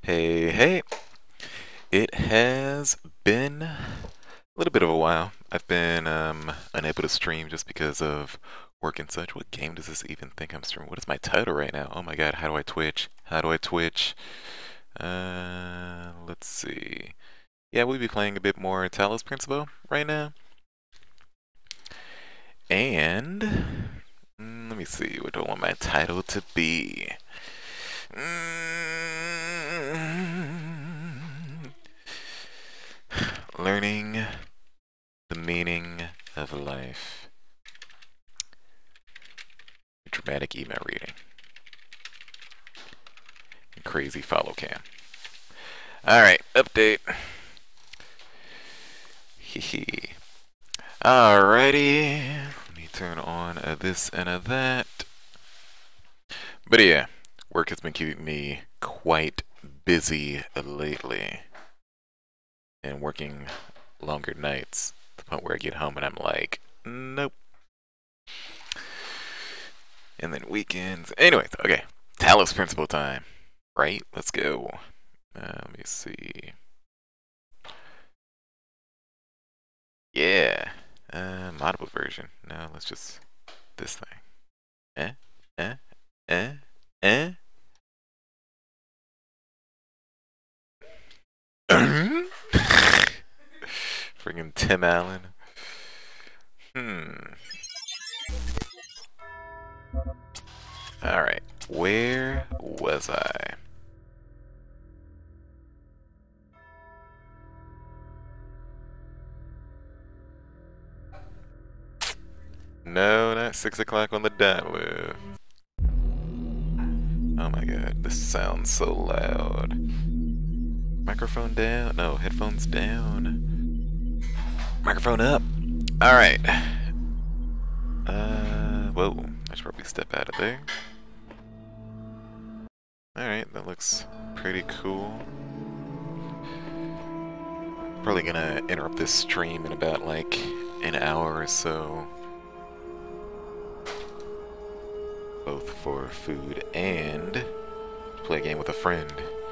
Hey, hey, it has been a little bit of a while. I've been unable to stream just because of work and such. What game does this even think I'm streaming? What is my title right now? Oh my god, how do I Twitch? How do I Twitch? Let's see. Yeah, we'll be playing a bit more Talos Principle right now. And let me see, what do I want my title to be? Learning the meaning of life. Dramatic email reading. Crazy follow cam. Alright, update. Hehe. Alrighty. Let me turn on this and that. But yeah, work has been keeping me quite busy lately. And working longer nights to the point where I get home and I'm like, nope. And then weekends. Anyways, okay. Talos Principle time. Right? Let's go. Let me see. Yeah. Moddable version. No, let's just this thing. Eh? Eh? Eh? Eh? Friggin' Tim Allen. Alright. Where was I? No, not 6 o'clock on the dot, Liv. Oh my god, this sounds so loud. Microphone down? No, headphones down. Microphone up. Alright. Whoa. I should probably step out of there. Alright, that looks pretty cool. Probably gonna interrupt this stream in about like an hour or so. Both for food and play a game with a friend.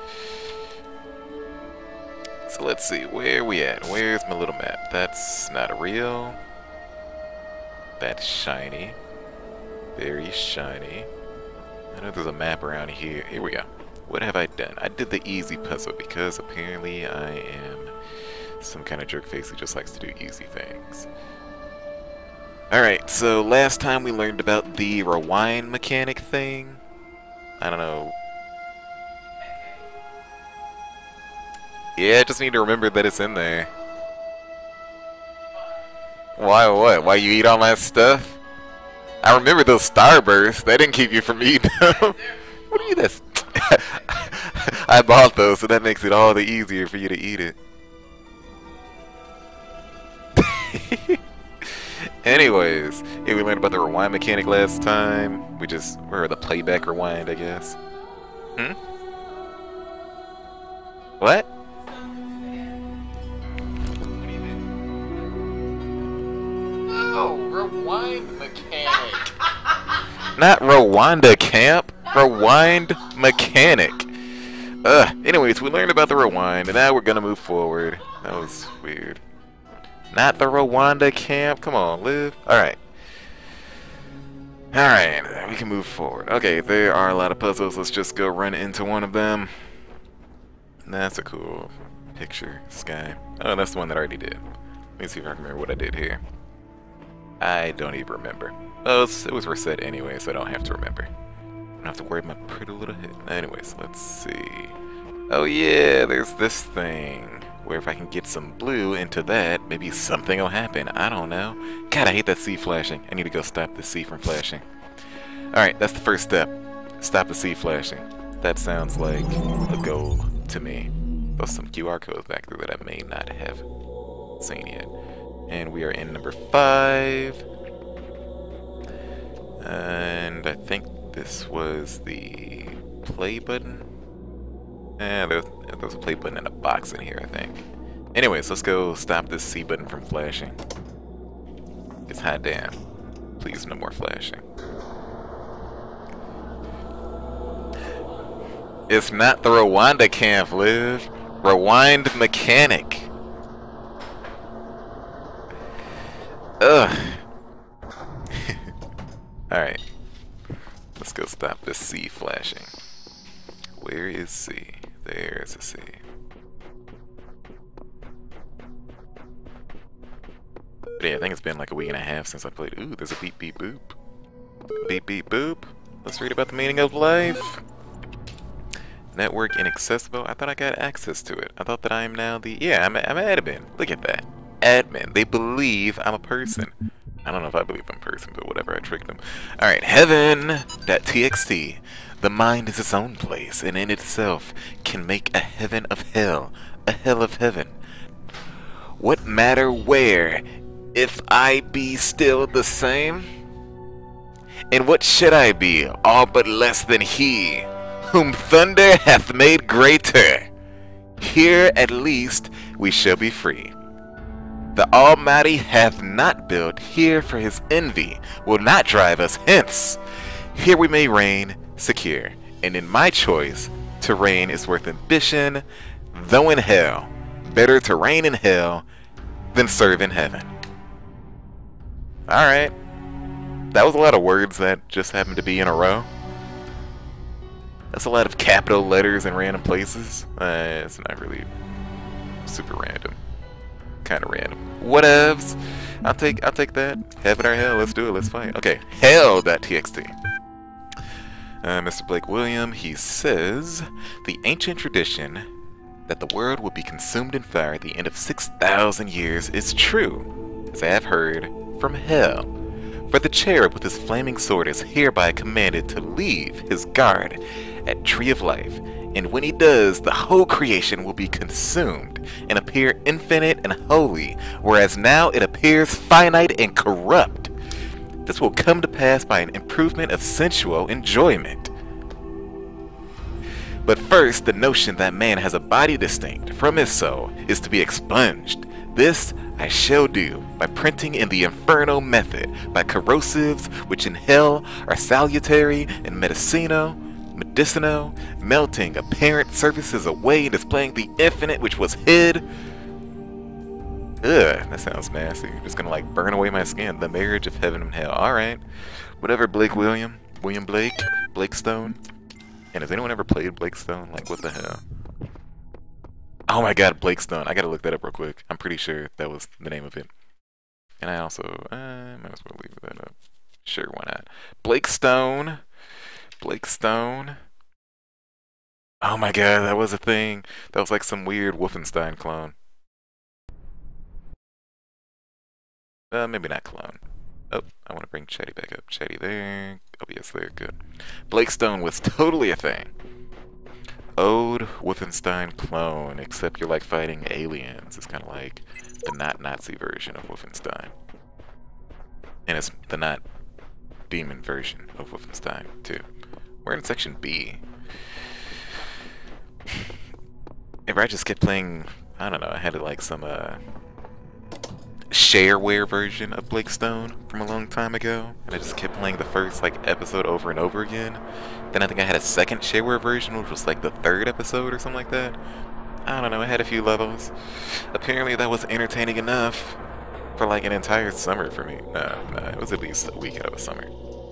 So let's see, where are we at? Where's my little map? That's not real. That's shiny. Very shiny. I know there's a map around here. Here we go. What have I done? I did the easy puzzle because apparently I am some kind of jerk face who just likes to do easy things. Alright, so last time we learned about the rewind mechanic thing. I don't know. Yeah, I just need to remember that it's in there. Why what? Why you eat all my stuff? I remember those starbursts. They didn't keep you from eating them. What do you mean that's... I bought those, so that makes it all the easier for you to eat it. Anyways, yeah, we learned about the rewind mechanic last time. Or the playback rewind, I guess. What? No, rewind mechanic. Not Rwanda camp. Rewind mechanic. Anyways, we learned about the rewind, and now we're gonna move forward. That was weird. Not the Rwanda camp. Come on, Liv. Alright. Alright, we can move forward. Okay, there are a lot of puzzles. Let's just go run into one of them. That's a cool picture. Sky. Oh, that's the one that I already did. Let me see if I can remember what I did here. I don't even remember. Oh, it was reset anyway, so I don't have to remember. I don't have to worry about my pretty little head. Anyways, let's see. Oh yeah, there's this thing. Where if I can get some blue into that, maybe something will happen. I don't know. God, I hate that sea flashing. I need to go stop the sea from flashing. Alright, that's the first step. Stop the sea flashing. That sounds like a goal to me. There's some QR codes back there that I may not have seen yet. And we are in number 5. And I think this was the play button. There's a play button and a box in here, I think. Anyways, let's go stop this C button from flashing. It's hot damn. Please, no more flashing. It's not the Rwanda camp, Liv. Rewind mechanic. Ugh. Alright. Let's go stop this C flashing. Where is C? There's a C. But yeah, I think it's been like a week and a half since I played. Ooh, there's a beep beep boop. Beep beep boop. Let's read about the meaning of life. Network inaccessible. I thought I got access to it. I thought that I am now the... Yeah, I'm admin. Look at that. Admin. They believe I'm a person. I don't know if I believe I'm a person, but whatever, I tricked them. Alright, heaven.txt. The mind is its own place, and in itself can make a heaven of hell, a hell of heaven. What matter where, if I be still the same? And what should I be, all but less than he, whom thunder hath made greater? Here at least we shall be free. The Almighty hath not built here for his envy, will not drive us hence. Here we may reign secure, and in my choice, to reign is worth ambition, though in hell. Better to reign in hell than serve in heaven. Alright. That was a lot of words that just happened to be in a row. That's a lot of capital letters in random places. It's not really super random. Kind of random. Whatevs. I'll take that. Heaven or hell, let's do it, let's fight. Okay, hell.txt. Mr. Blake William, he says, the ancient tradition that the world will be consumed in fire at the end of 6,000 years is true, as I have heard from hell. For the cherub with his flaming sword is hereby commanded to leave his guard at Tree of Life, and when he does, the whole creation will be consumed and appear infinite and holy, whereas now it appears finite and corrupt. This will come to pass by an improvement of sensual enjoyment. But first, the notion that man has a body distinct from his soul is to be expunged. This I shall do by printing in the infernal method, by corrosives which in hell are salutary and medicinal, melting apparent surfaces away and displaying the infinite which was hid. Ugh, that sounds nasty. You're just gonna like burn away my skin. The marriage of heaven and hell. Alright. Whatever, Blake William. William Blake. Blake Stone. And has anyone ever played Blake Stone? Like, what the hell? Oh my god, Blake Stone. I gotta look that up real quick. I'm pretty sure that was the name of it. And I also, might as well leave that up. Sure, why not? Blake Stone. Blake Stone. Oh my god, that was a thing. That was like some weird Wolfenstein clone. Maybe not clone. Oh, I want to bring Chetty back up. Chetty there. Oh, yes, there. Good. Blake Stone was totally a thing. Ode Wolfenstein clone, except you're like fighting aliens. It's kind of like the not Nazi version of Wolfenstein. And it's the not demon version of Wolfenstein, too. We're in section B. If I just kept playing, I don't know, I had like some, shareware version of Blake Stone from a long time ago, and I just kept playing the first like episode over and over again. Then I think I had a second shareware version, which was like the third episode or something like that. I don't know, I had a few levels. Apparently that was entertaining enough for like an entire summer for me. No, it was at least a week out of a summer.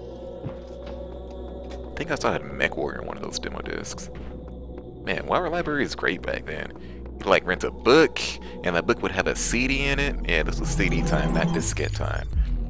I think I still had MechWarrior on one of those demo discs. Man, Wire Library is great back then. You'd like rent a book, and that book would have a CD in it. Yeah, this was CD time, not diskette time.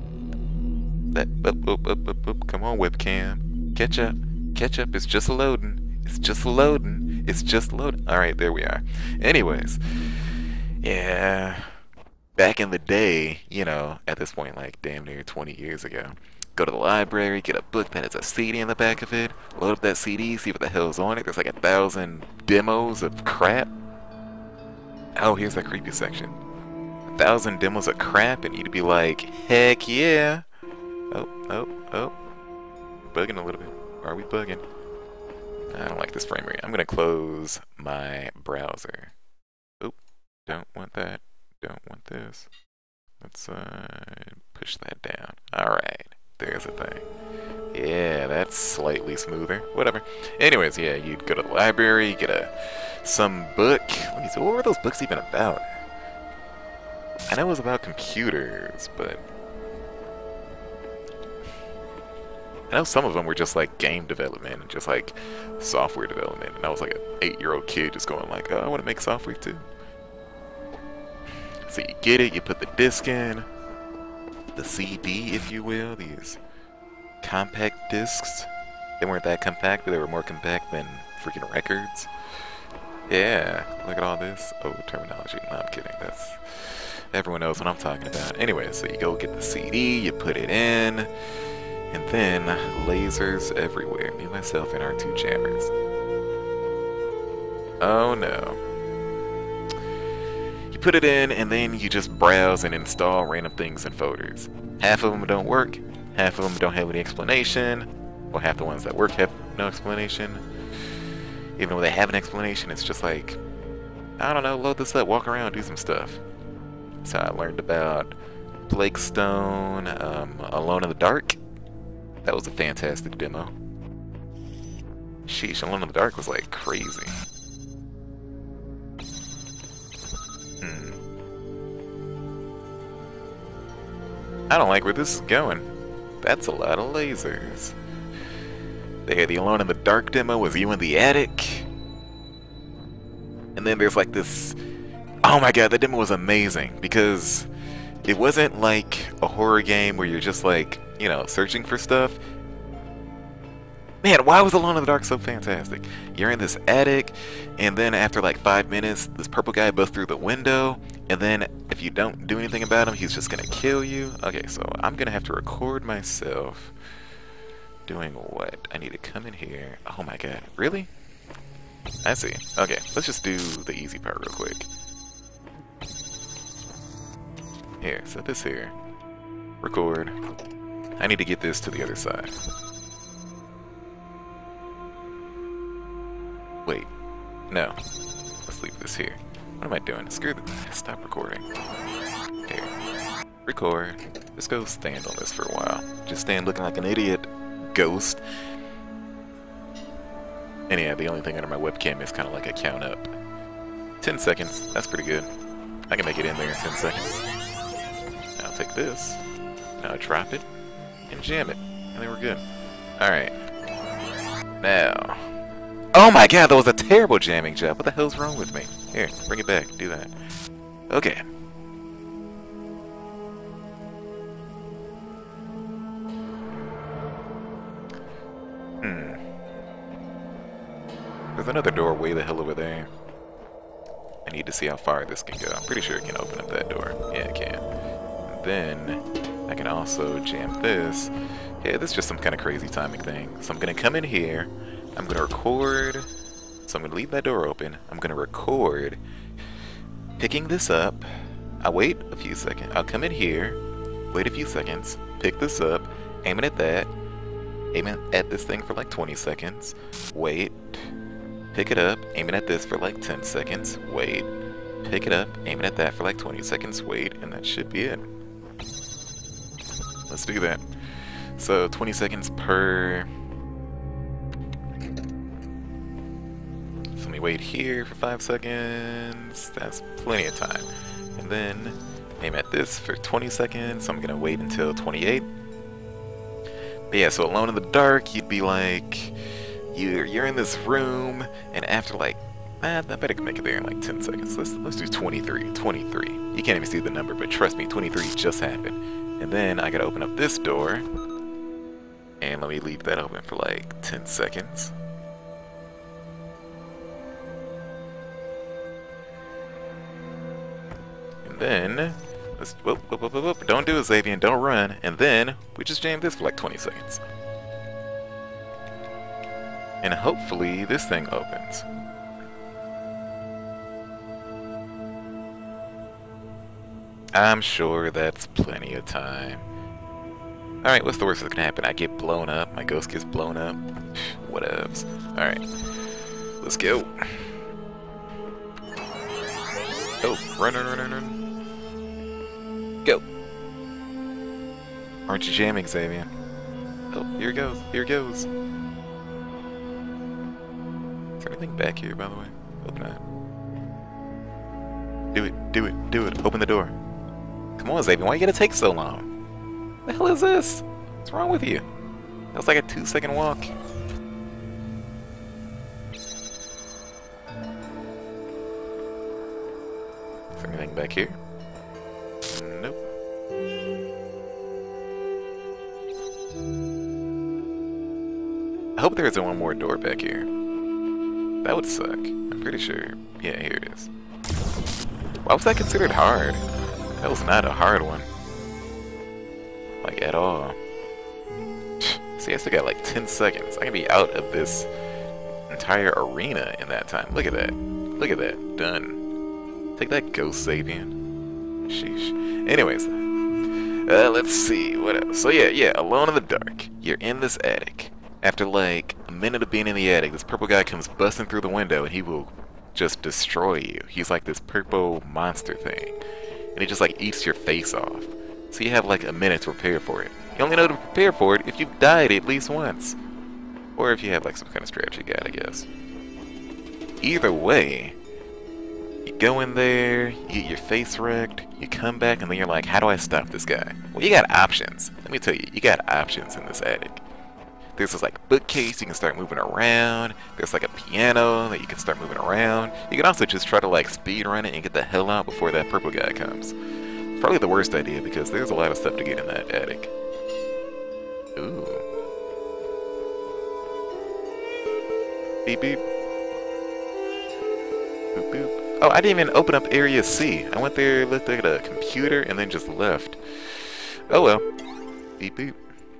Come on, webcam. Catch up. Catch up. It's just loading. It's just loading. It's just loading. Alright, there we are. Anyways. Yeah. Back in the day, you know, at this point, like damn near 20 years ago. Go to the library, get a book that has a CD in the back of it, load up that CD, see what the hell's on it. There's like 1,000 demos of crap. Oh, here's that creepy section. 1,000 demos of crap, and you'd be like, heck yeah. Oh. Bugging a little bit. Are we bugging? I don't like this frame rate. I'm gonna close my browser. Oop, don't want that. Don't want this. Let's push that down. Alright, there's a thing. Yeah, that's slightly smoother. Whatever. Anyways, yeah, you'd go to the library, get some book. Let me see, what were those books even about? I know it was about computers, but I know some of them were just like game development and just like software development. And I was like an 8-year-old kid just going like, oh, I want to make software too. So you get it, you put the disc in, the CD, if you will, these compact discs. They weren't that compact, but they were more compact than freaking records. Yeah, look at all this. Oh, terminology. No, I'm kidding. That's everyone knows what I'm talking about. Anyway, so you go get the CD, you put it in, and then lasers everywhere. Me, myself, and our 2 jammers. Oh no. You put it in, and then you just browse and install random things in folders. Half of them don't work, half of them don't have any explanation, or half the ones that work have no explanation. Even though they have an explanation, it's just like, I don't know, load this up, walk around, do some stuff. So I learned about Blake Stone, Alone in the Dark. That was a fantastic demo. Sheesh, Alone in the Dark was like crazy. I don't like where this is going. That's a lot of lasers. They had the Alone in the Dark demo was you in the attic. And then there's like this... Oh my god, that demo was amazing because it wasn't like a horror game where you're just like, you know, searching for stuff. Man, why was Alone in the Dark so fantastic? You're in this attic, and then after like 5 minutes, this purple guy busts through the window, and then if you don't do anything about him, he's just gonna kill you. Okay, so I'm gonna have to record myself doing what? I need to come in here. Oh my god, really? I see. Okay, let's just do the easy part real quick. Here, set this here. Record. I need to get this to the other side. Wait. No. Let's leave this here. What am I doing? Screw this. Stop recording. Here. Record. Just go stand on this for a while. Just stand looking like an idiot. Ghost. And yeah, the only thing under my webcam is kind of like a count up. 10 seconds. That's pretty good. I can make it in there in 10 seconds. Now I'll take this. Now drop it. And jam it. And then we're good. Alright. Now. Oh my god, that was a terrible jamming job. What the hell's wrong with me? Here, bring it back. Do that. Okay. There's another door way the hell over there. I need to see how far this can go. I'm pretty sure it can open up that door. Yeah, it can. And then I can also jam this. Yeah, this is just some kind of crazy timing thing. So I'm going to come in here. I'm going to record. So I'm going to leave that door open. I'm going to record picking this up. I'll wait a few seconds. I'll come in here, wait a few seconds, pick this up, aiming at that, aiming at this thing for like 20 seconds, wait, pick it up, aiming at this for like 10 seconds, wait, pick it up, aiming at that for like 20 seconds, wait, and that should be it. Let's do that. So 20 seconds per... So let me wait here for 5 seconds, that's plenty of time. And then aim at this for 20 seconds, so I'm gonna wait until 28. But yeah, so Alone in the Dark, you'd be like... You're in this room, and after like, I bet I can make it there in like 10 seconds. Let's do 23. 23. You can't even see the number, but trust me, 23 just happened. And then I gotta open up this door, and let me leave that open for like 10 seconds. And then, let's, whoop, don't do it, Xavier, don't run. And then, we just jam this for like 20 seconds. And hopefully this thing opens. I'm sure that's plenty of time. Alright, what's the worst that can happen? I get blown up, my ghost gets blown up. Whatevs. Alright, let's go. Oh, run. Go. Aren't you jamming, Xavier? Oh, here it goes. Here it goes. Is there anything back here, by the way? Hope not. Do it. Do it. Do it. Open the door. Come on, Xavier. Why you gotta take so long? What the hell is this? What's wrong with you? That was like a 2-second walk. Is there anything back here? Nope. I hope there isn't one more door back here. That would suck. I'm pretty sure. Yeah, here it is. Why was that considered hard? That was not a hard one. Like, at all. See, I still got like 10 seconds. I can be out of this entire arena in that time. Look at that. Look at that. Done. Take that, Ghost Sabian. Sheesh. Anyways, let's see. What else? So yeah, alone in the dark. You're in this attic. After like a minute of being in the attic, this purple guy comes busting through the window and he will just destroy you. He's like this purple monster thing. And he just like eats your face off. So you have like a minute to prepare for it. You only know to prepare for it if you've died at least once. Or if you have like some kind of strategy guide, I guess. Either way, you go in there, you get your face wrecked, you come back, and then you're like, how do I stop this guy? Well, you got options. Let me tell you, you got options in this attic. There's this like bookcase you can start moving around. There's like a piano that you can start moving around. You can also just try to like speed run it and get the hell out before that purple guy comes. Probably the worst idea because there's a lot of stuff to get in that attic. Ooh. Beep beep. Boop boop. Oh, I didn't even open up Area C. I went there, looked at a computer, and then just left. Oh well. Beep beep.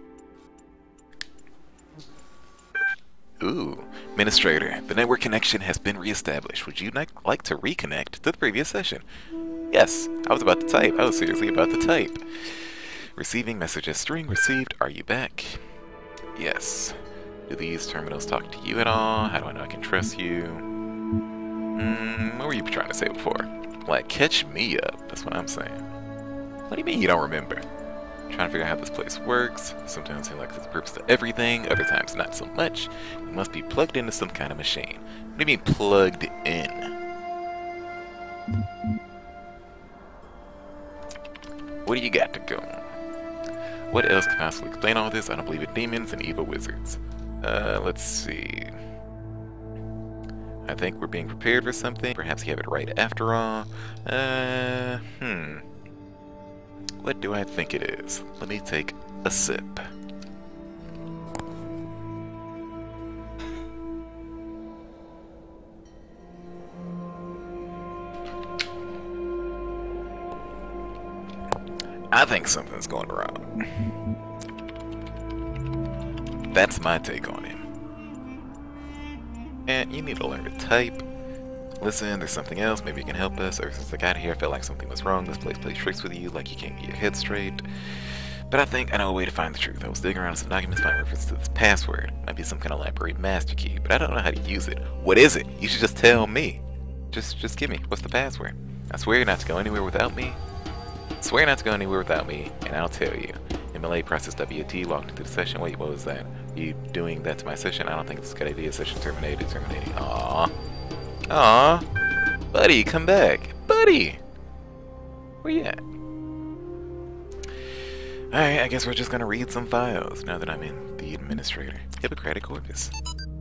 Ooh. Administrator, the network connection has been reestablished. Would you like to reconnect to the previous session? Yes, I was about to type. I was seriously about to type. Receiving messages. String received. Are you back? Yes. Do these terminals talk to you at all? How do I know I can trust you? What were you trying to say before? Like, catch me up. That's what I'm saying. What do you mean you don't remember? Trying to figure out how this place works. Sometimes it like there's a purpose to everything, other times not so much. You must be plugged into some kind of machine. What do you mean plugged in? What do you got to go? What else can possibly explain all this? I don't believe in demons and evil wizards. Let's see. I think we're being prepared for something. Perhaps you have it right after all. What do I think it is? Let me take a sip. I think something's going wrong. That's my take on it. And you need to learn to type. Listen, there's something else, maybe you can help us. Ever since I got here, I felt like something was wrong. This place plays tricks with you, like you can't get your head straight. But I think I know a way to find the truth. I was digging around some documents, find reference to this password. Might be some kind of library master key, but I don't know how to use it. What is it? You should just tell me. Just give me. What's the password? I swear not to go anywhere without me. Swear not to go anywhere without me, and I'll tell you. MLA process WT logged into the session. Wait, what was that? You doing that to my session? I don't think it's a good idea. Session terminated. Terminating. Aww. Aww. Buddy, come back. Buddy! Where you at? Alright, I guess we're just gonna read some files now that I'm in the administrator. Hippocratic Corpus.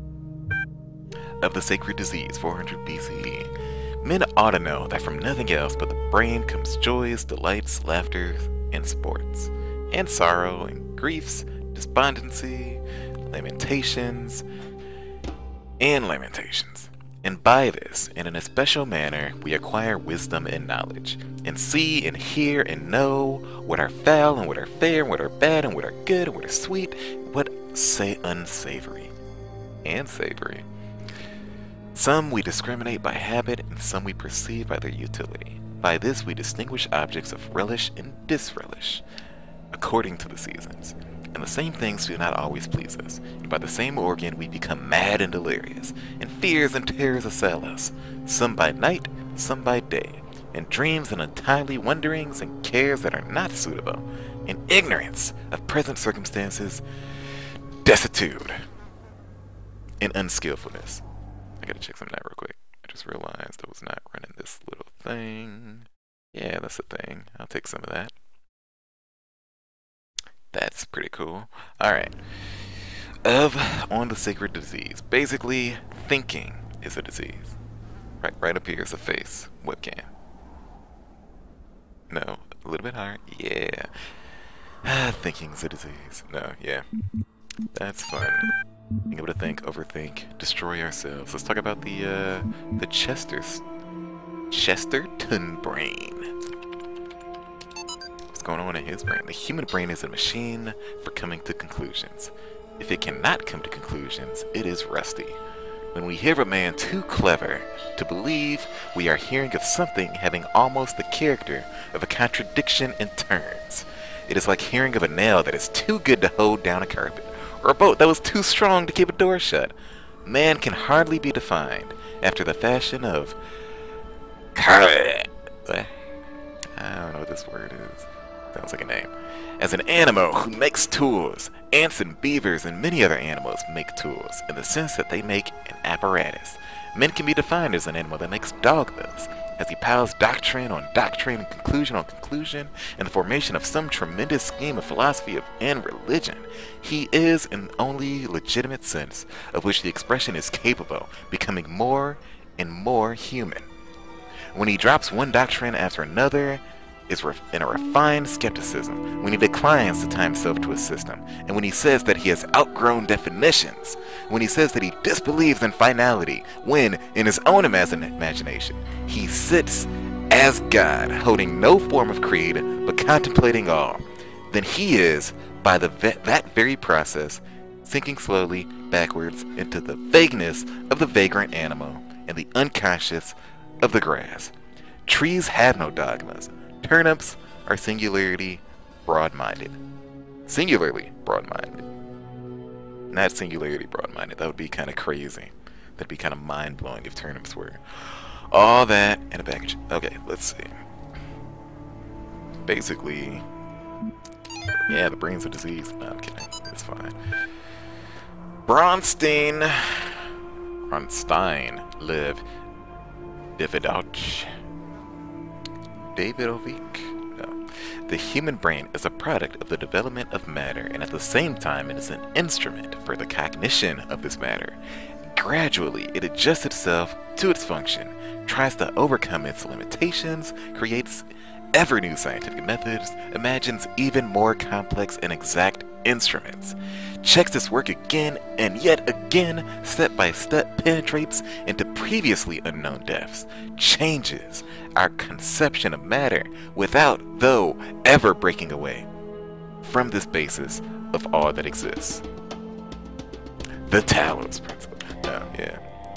Of the sacred disease, 400 BCE. Men ought to know that from nothing else but the brain comes joys, delights, laughter, and sports. And sorrow, and griefs, despondency, lamentations, and lamentations. And by this, and in a special manner, we acquire wisdom and knowledge, and see and hear and know what are foul and what are fair and what are bad and what are good and what are sweet, and what say unsavory and savory. Some we discriminate by habit, and some we perceive by their utility. By this we distinguish objects of relish and disrelish, according to the seasons. And the same things do not always please us. And by the same organ we become mad and delirious, and fears and terrors assail us, some by night, some by day, and dreams and untimely wonderings and cares that are not suitable, and ignorance of present circumstances, destitute and unskillfulness. I gotta check something out real quick. I just realized I was not running this little thing. Yeah, that's a thing. I'll take some of that. That's pretty cool. Alright. On the sacred disease. Basically, thinking is a disease. Right up here is a face. Webcam. No, a little bit higher. Yeah. Thinking's a disease. No, yeah. That's fun. Being able to think, overthink, destroy ourselves. Let's talk about the Chesterton brain. What's going on in his brain? The human brain is a machine for coming to conclusions. If it cannot come to conclusions, it is rusty. When we hear of a man too clever to believe, we are hearing of something having almost the character of a contradiction in terms. It is like hearing of a nail that is too good to hold down a carpet, or a boat that was too strong to keep a door shut. Man can hardly be defined after the fashion of... I don't know what this word is. Sounds like a name. As an animal who makes tools. Ants and beavers and many other animals make tools, in the sense that they make an apparatus. Men can be defined as an animal that makes dogmas, as he piles doctrine on doctrine and conclusion on conclusion, in the formation of some tremendous scheme of philosophy and religion. He is, in the only legitimate sense of which the expression is capable, becoming more and more human. When he drops one doctrine after another, is in a refined skepticism, when he declines to tie himself to a system, and when he says that he has outgrown definitions, when he says that he disbelieves in finality, when, in his own imagination, he sits as God, holding no form of creed, but contemplating all, then he is, by that very process, sinking slowly backwards into the vagueness of the vagrant animal and the unconscious of the grass. Trees have no dogmas. Turnips are singularly broad-minded. Singularly broad-minded. Not singularity broad-minded. That would be kind of crazy. That'd be kind of mind-blowing if turnips were. All that in a package. Okay, let's see. Basically, yeah, the brain's a disease. No, I'm kidding. It's fine. Bronstein live Davidovich. No. The human brain is a product of the development of matter, and at the same time it is an instrument for the cognition of this matter. Gradually, it adjusts itself to its function, tries to overcome its limitations, creates ever new scientific methods, imagines even more complex and exact instruments, checks its work again and yet again, step by step penetrates into previously unknown depths, changes our conception of matter without, though, ever breaking away from this basis of all that exists. The Talos Principle. Oh, yeah.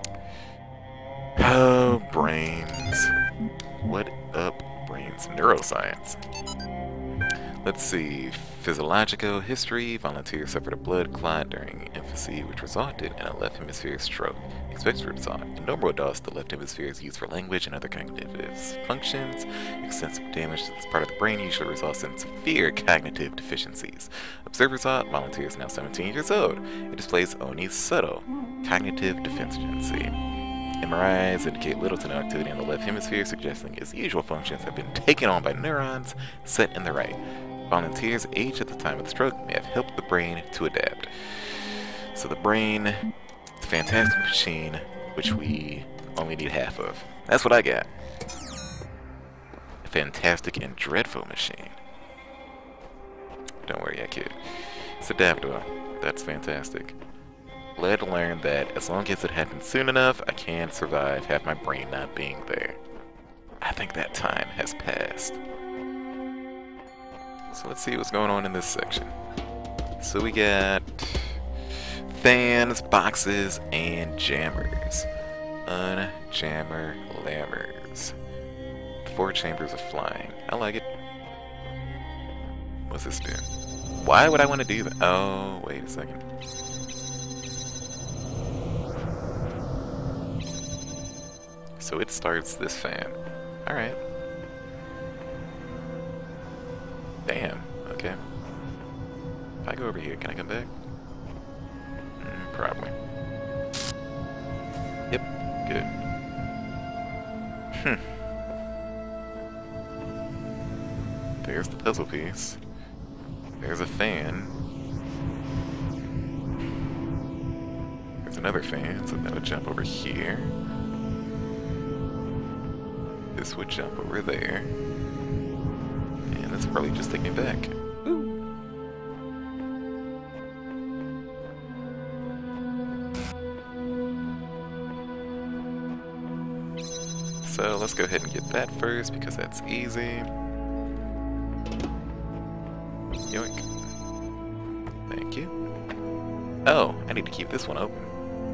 Oh, brains. What up, brains? Neuroscience. Let's see. Physiological history. Volunteers suffered a blood clot during infancy, which resulted in a left hemisphere stroke. Expected result. In normal adults, the left hemisphere is used for language and other cognitive functions. Extensive damage to this part of the brain usually results in severe cognitive deficiencies. Observed result. Volunteer is now 17 years old. It displays only subtle cognitive deficiency. MRIs indicate little to no activity in the left hemisphere, suggesting its usual functions have been taken on by neurons set in the right. Volunteers' age at the time of the stroke may have helped the brain to adapt. So the brain is a fantastic machine, which we only need half of. That's what I got. A fantastic and dreadful machine. Don't worry, I kid. It's adaptable. That's fantastic. Glad to learn that as long as it happens soon enough, I can survive have my brain not being there. I think that time has passed. So let's see what's going on in this section. So we got fans, boxes, and jammers. Unjammer lammers. 4 chambers of flying. I like it. What's this do? Why would I want to do that? Oh, wait a second. So it starts this fan. Alright. Damn, okay. If I go over here, can I come back? Yep, good. There's the puzzle piece. There's a fan. There's another fan, so that would jump over here. This would jump over there. And that's probably just take me back. Ooh. So let's go ahead and get that first because that's easy. Yoink. Thank you. Oh, I need to keep this one open.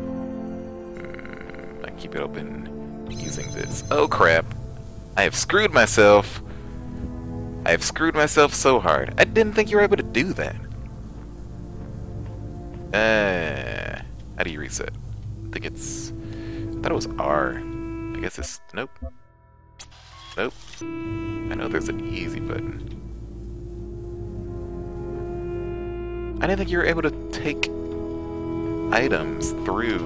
I keep it open using this. Oh crap. I have screwed myself. I have screwed myself so hard. I didn't think you were able to do that. How do you reset? I think it's... I thought it was R. I guess it's... Nope. Nope. I know there's an easy button. I didn't think you were able to take items through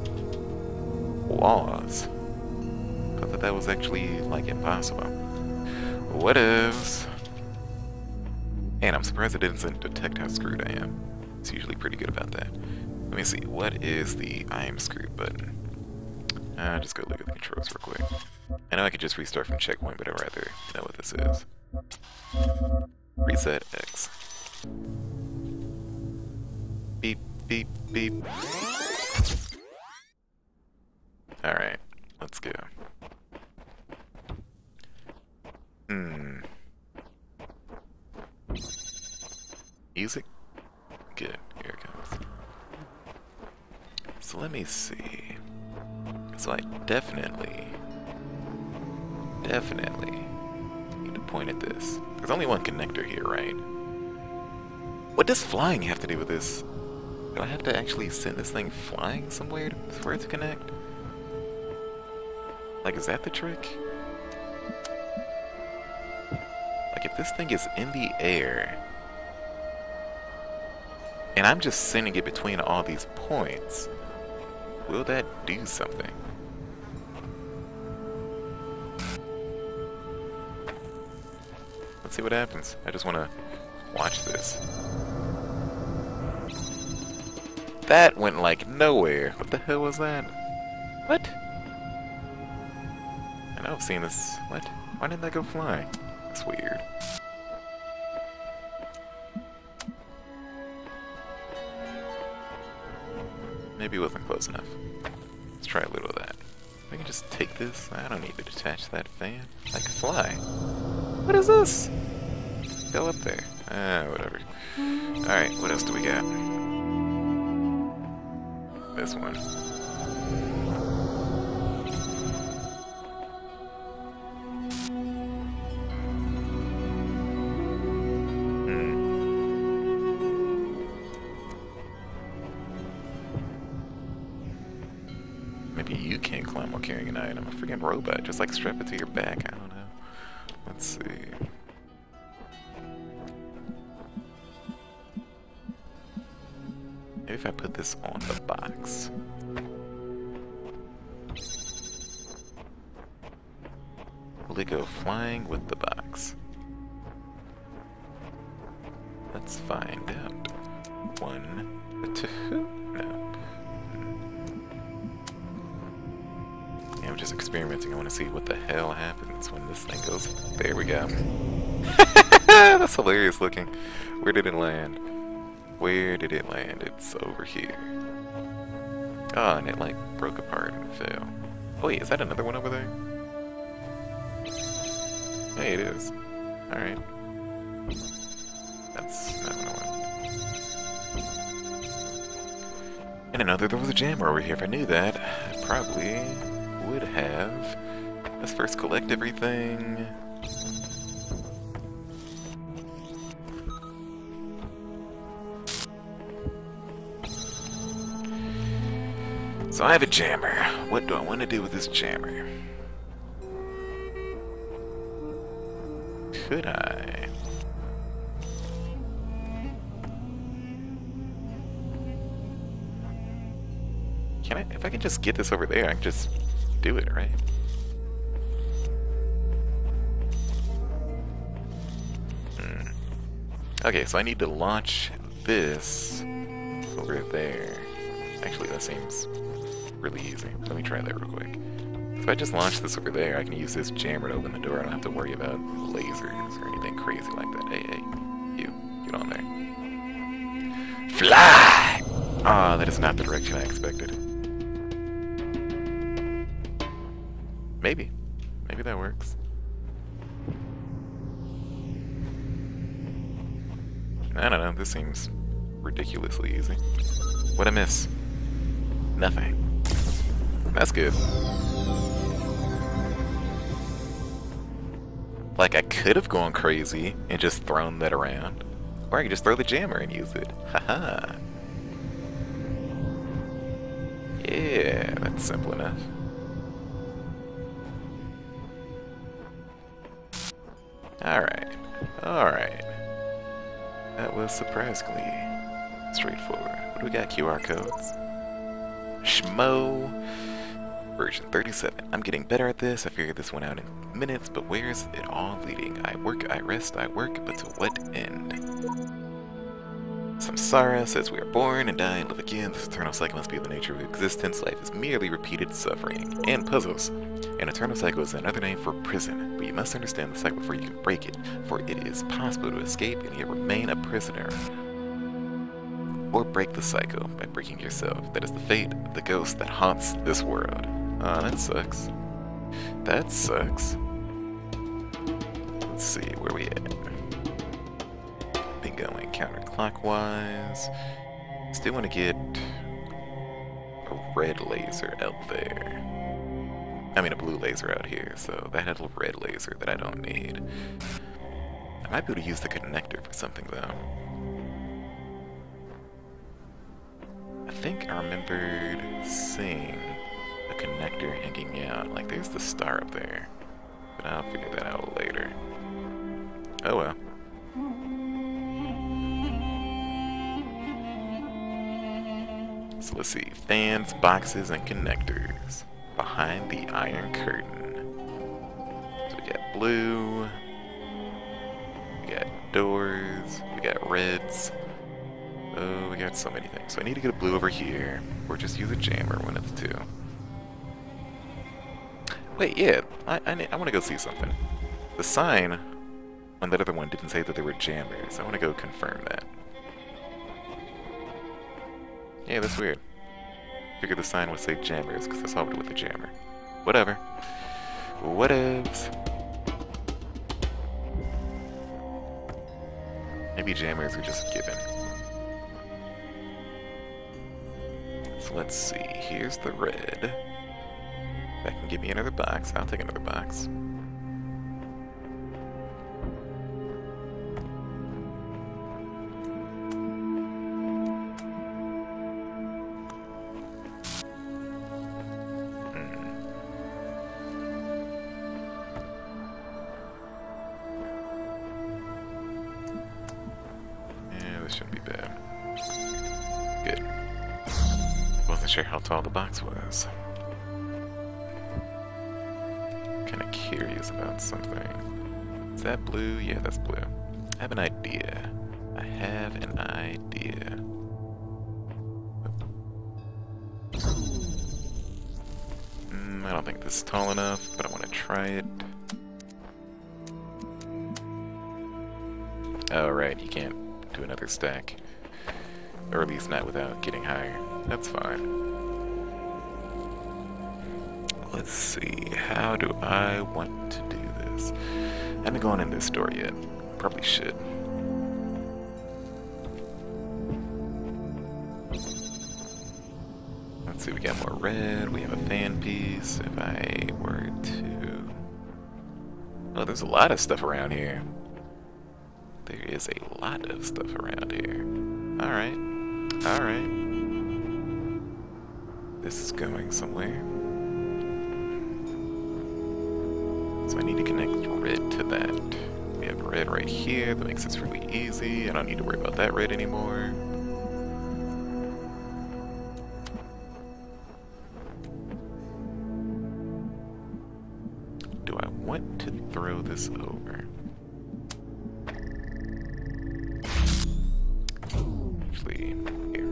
walls. I thought that was actually, like, impossible. What ifs? And I'm surprised it didn't detect how screwed I am. It's usually pretty good about that. Let me see. What is the I am screwed button? Just go look at the controls real quick. I know I could just restart from checkpoint, but I'd rather know what this is. Reset X. Beep, beep, beep. Alright, let's go. Music? Good, here it comes. So let me see. So I definitely need to point at this. There's only one connector here, right? What does flying have to do with this? Do I have to actually send this thing flying somewhere for it to connect? Like, is that the trick? Like, if this thing is in the air, and I'm just sending it between all these points, will that do something? Let's see what happens. I just want to watch this. That went like nowhere. What the hell was that? What? I know I've seen this. What? Why didn't that go flying? That's weird. Maybe it wasn't close enough. Let's try a little of that. I can just take this. I don't need to detach that fan. I can fly. What is this? Go up there. Whatever. Alright, what else do we got? This one. Maybe you can't climb while carrying an item. A freaking robot. Just like strap it to your back. I don't know. Let's see. Maybe if I put this on the box. Will it go flying with the box? Let's find out. 1, 2, no. Yeah, I'm just experimenting. I want to see what the hell happens when this thing goes. There we go. That's hilarious looking. Where did it land? Where did it land? It's over here. Oh, and it like broke apart and fell. Oh wait, is that another one over there? Hey, it is. Alright. That's not what I want. And another, there was a jammer over here. If I knew that, I probably would have. Let's first collect everything. So I have a jammer. What do I want to do with this jammer? Could I? Can I, if I can just get this over there, I can just do it, right? Okay, so I need to launch this over there. Actually, that seems really easy. Let me try that real quick. So if I just launch this over there, I can use this jammer to open the door. I don't have to worry about lasers or anything crazy like that. Hey, you, get on there. Fly! Ah, that is not the direction I expected. Maybe that works. I don't know, this seems ridiculously easy. What'd I miss? Nothing. That's good. Like, I could have gone crazy and just thrown that around. Or I could just throw the jammer and use it. Haha. Yeah, that's simple enough. Alright. That was surprisingly straightforward. What do we got? QR codes. Schmo. Version 37. I'm getting better at this. I figured this one out in minutes, but where's it all leading? I work, I rest, I work, but to what end? Samsara says we are born and die and live again. This eternal cycle must be the nature of existence. Life is merely repeated suffering and puzzles. An eternal cycle is another name for prison, but you must understand the cycle before you can break it, for it is possible to escape and yet remain a prisoner. Or break the cycle by breaking yourself. That is the fate of the ghost that haunts this world. Aw, that sucks. That sucks. Let's see, where we at? Been going counterclockwise. Still want to get a red laser out there. I mean a blue laser out here, so that had a red laser that I don't need. I might be able to use the connector for something though. I think I remembered seeing a connector hanging out. Like there's the star up there. But I'll figure that out later. Oh well. So let's see. Fans, boxes, and connectors. Behind the Iron Curtain. So we got blue. We got doors. We got reds. Oh, we got so many things. So I need to get a blue over here. Or just use a jammer, one of the two. Wait, yeah. I want to go see something. The sign on that other one didn't say that they were jammers. I want to go confirm that. Yeah, that's weird. Figured the sign would say jammers because I saw it with the jammer. Whatever. Whatevs. Maybe jammers are just given. So let's see. Here's the red. That can give me another box. I'll take another box. Sure how tall the box was. Kinda curious about something. Is that blue? Yeah, that's blue. I have an idea. I have an idea. I don't think this is tall enough, but I want to try it. Oh, right, you can't do another stack. Or at least not without getting higher. That's fine. Let's see, how do I want to do this? I haven't gone in this store yet. Probably should. Let's see, we got more red, we have a fan piece. If I were to... Oh, there's a lot of stuff around here. There is a lot of stuff around here. Alright. Alright. This is going somewhere. So I need to connect red to that. We have red right here. That makes this really easy. I don't need to worry about that red anymore. want to throw this over. Actually, here.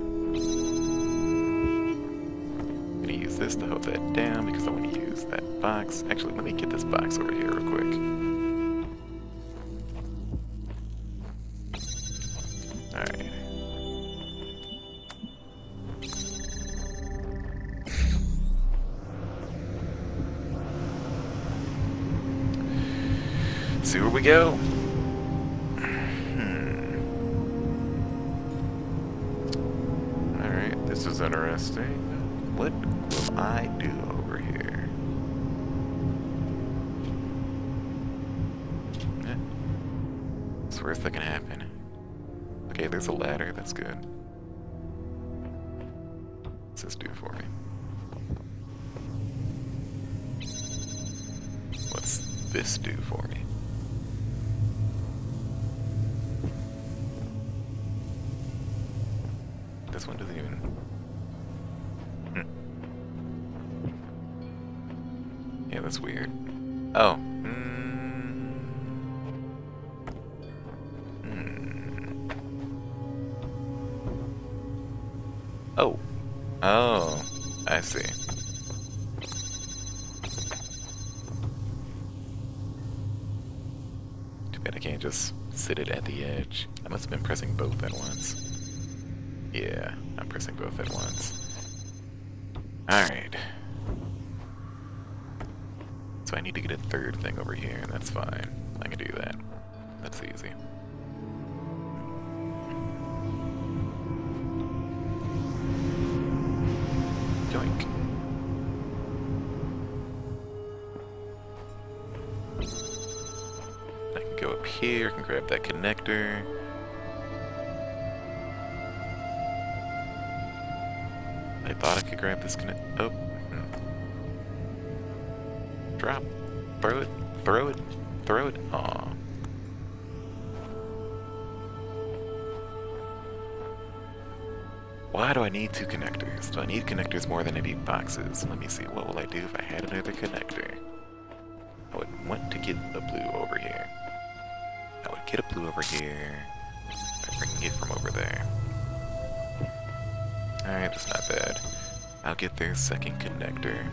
I'm gonna use this to hold that down because I want to use that box. Actually, let me get this box over here real quick. Alright. See where we go. Alright, this is interesting. What will I do over here? It's the worst that can happen. Okay, there's a ladder, that's good. What's this do for me? What's this do for me? This one doesn't even... Yeah, that's weird. Oh. Oh. Oh. I see. Too bad I can't just sit it at the edge. I must have been pressing both at once. Yeah, I'm pressing both at once. Alright. So I need to get a third thing over here, and that's fine. I can do that. That's easy. Yoink. I can go up here, I can grab that connector. I thought I could grab this oh. Drop. Throw it. Throw it. Throw it. Aw. Why do I need two connectors? Do I need connectors more than I need boxes? Let me see. What will I do if I had another connector? I would want to get a blue over here. I would get a blue over here. I'm bringing it from over there. Alright, that's not bad. I'll get their second connector.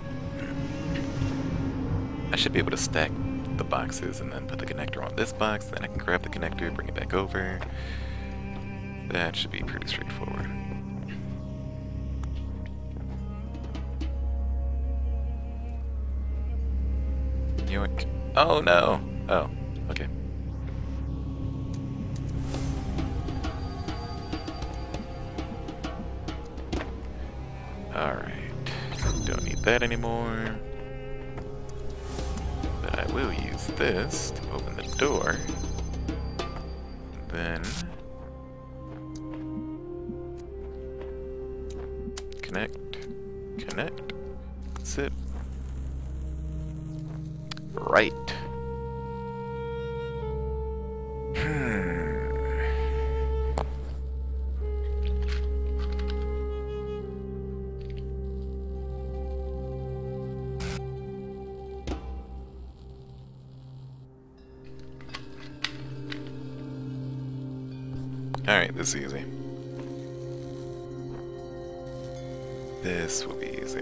I should be able to stack the boxes and then put the connector on this box, then I can grab the connector, bring it back over. That should be pretty straightforward. Yoink. Oh no! Oh, okay. Alright. Don't need that anymore. But I will use this to open the door. Then connect. Connect. That's it. Right. Alright, this is easy. This will be easy.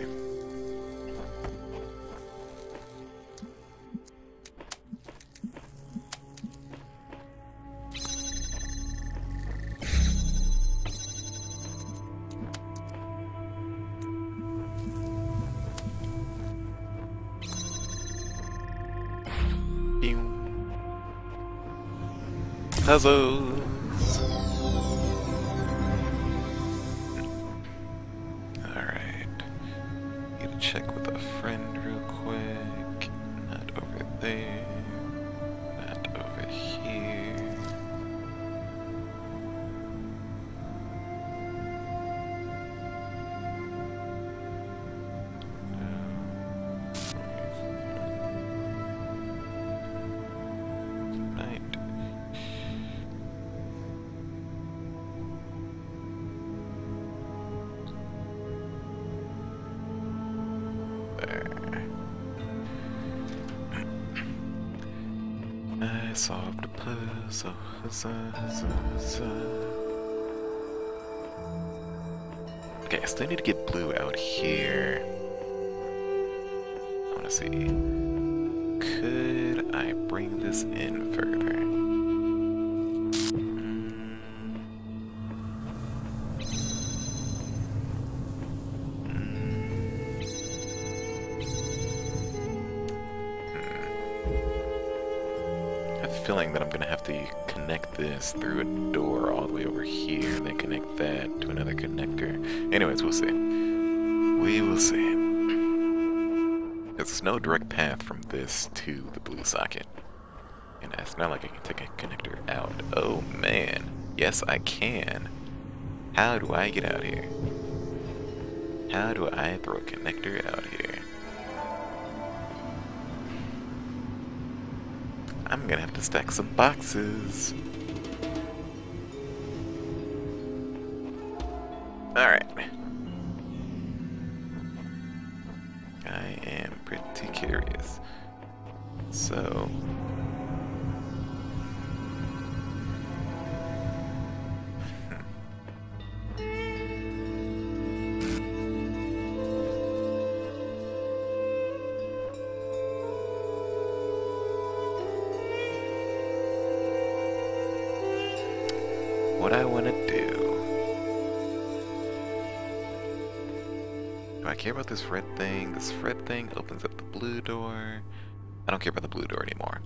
Puzzles! Alright. Need to check with a friend real quick. Not over there. Not over here. Right. solved the puzzle. Huzzah, huzzah, huzzah. Okay, I still need to get blue out here. I wanna see. Could I bring this in further? Feeling that I'm gonna have to connect this through a door all the way over here, then connect that to another connector. Anyways, we'll see. We will see. There's no direct path from this to the blue socket. And it's not like I can take a connector out. Oh man. Yes, I can. How do I get out here? How do I throw a connector out here? I'm gonna have to stack some boxes. Alright. I am pretty curious. So... what I want to do. Do I care about this red thing? This red thing opens up the blue door. I don't care about the blue door anymore.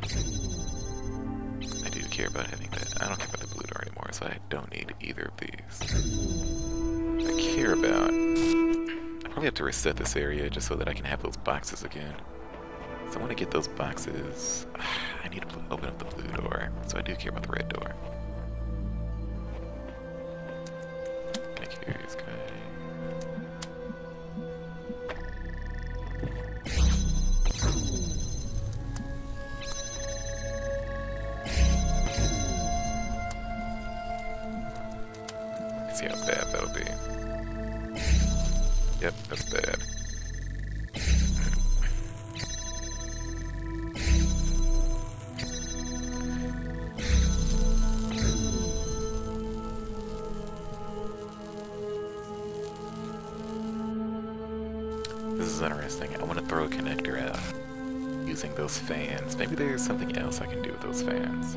I do care about having that. I don't care about the blue door anymore, so I don't need either of these. I care about... I probably have to reset this area just so that I can have those boxes again. So I want to get those boxes. I need to open up the blue door, so I do care about the red door. Curious guy. Let's see how bad that'll be. Yep, that's bad. This is interesting. I want to throw a connector out using those fans. Maybe there's something else I can do with those fans.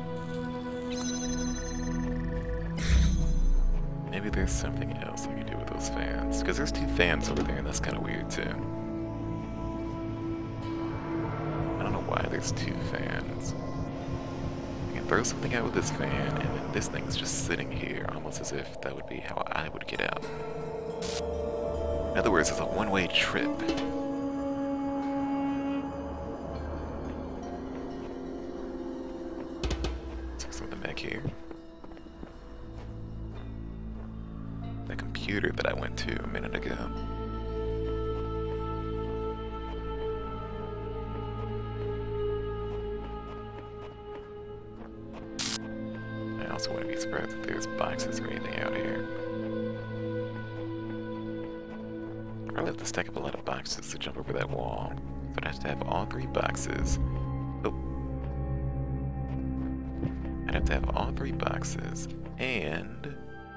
Maybe there's something else I can do with those fans. Because there's two fans over there and that's kind of weird too. I don't know why there's two fans. I can throw something out with this fan and then this thing's just sitting here almost as if that would be how I would get out. In other words, it's a one-way trip. Is there something back here? That computer that I went to a minute ago. I also wouldn't be surprised if there's boxes or anything out here. I'll have to stack up a lot of boxes to jump over that wall. So I'd have to have all three boxes. Oh. I'd have to have all three boxes. And...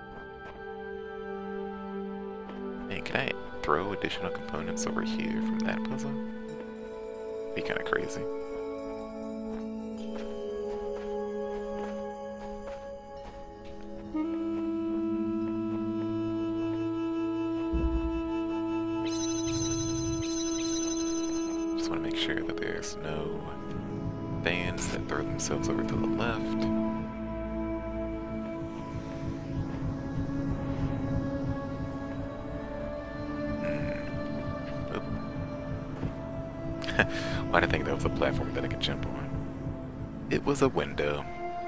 man, can I throw additional components over here from that puzzle? Be kind of crazy. Just want to make sure that there's no fans that throw themselves over to the left. Why'd I think that was a platform that I could jump on? It was a window.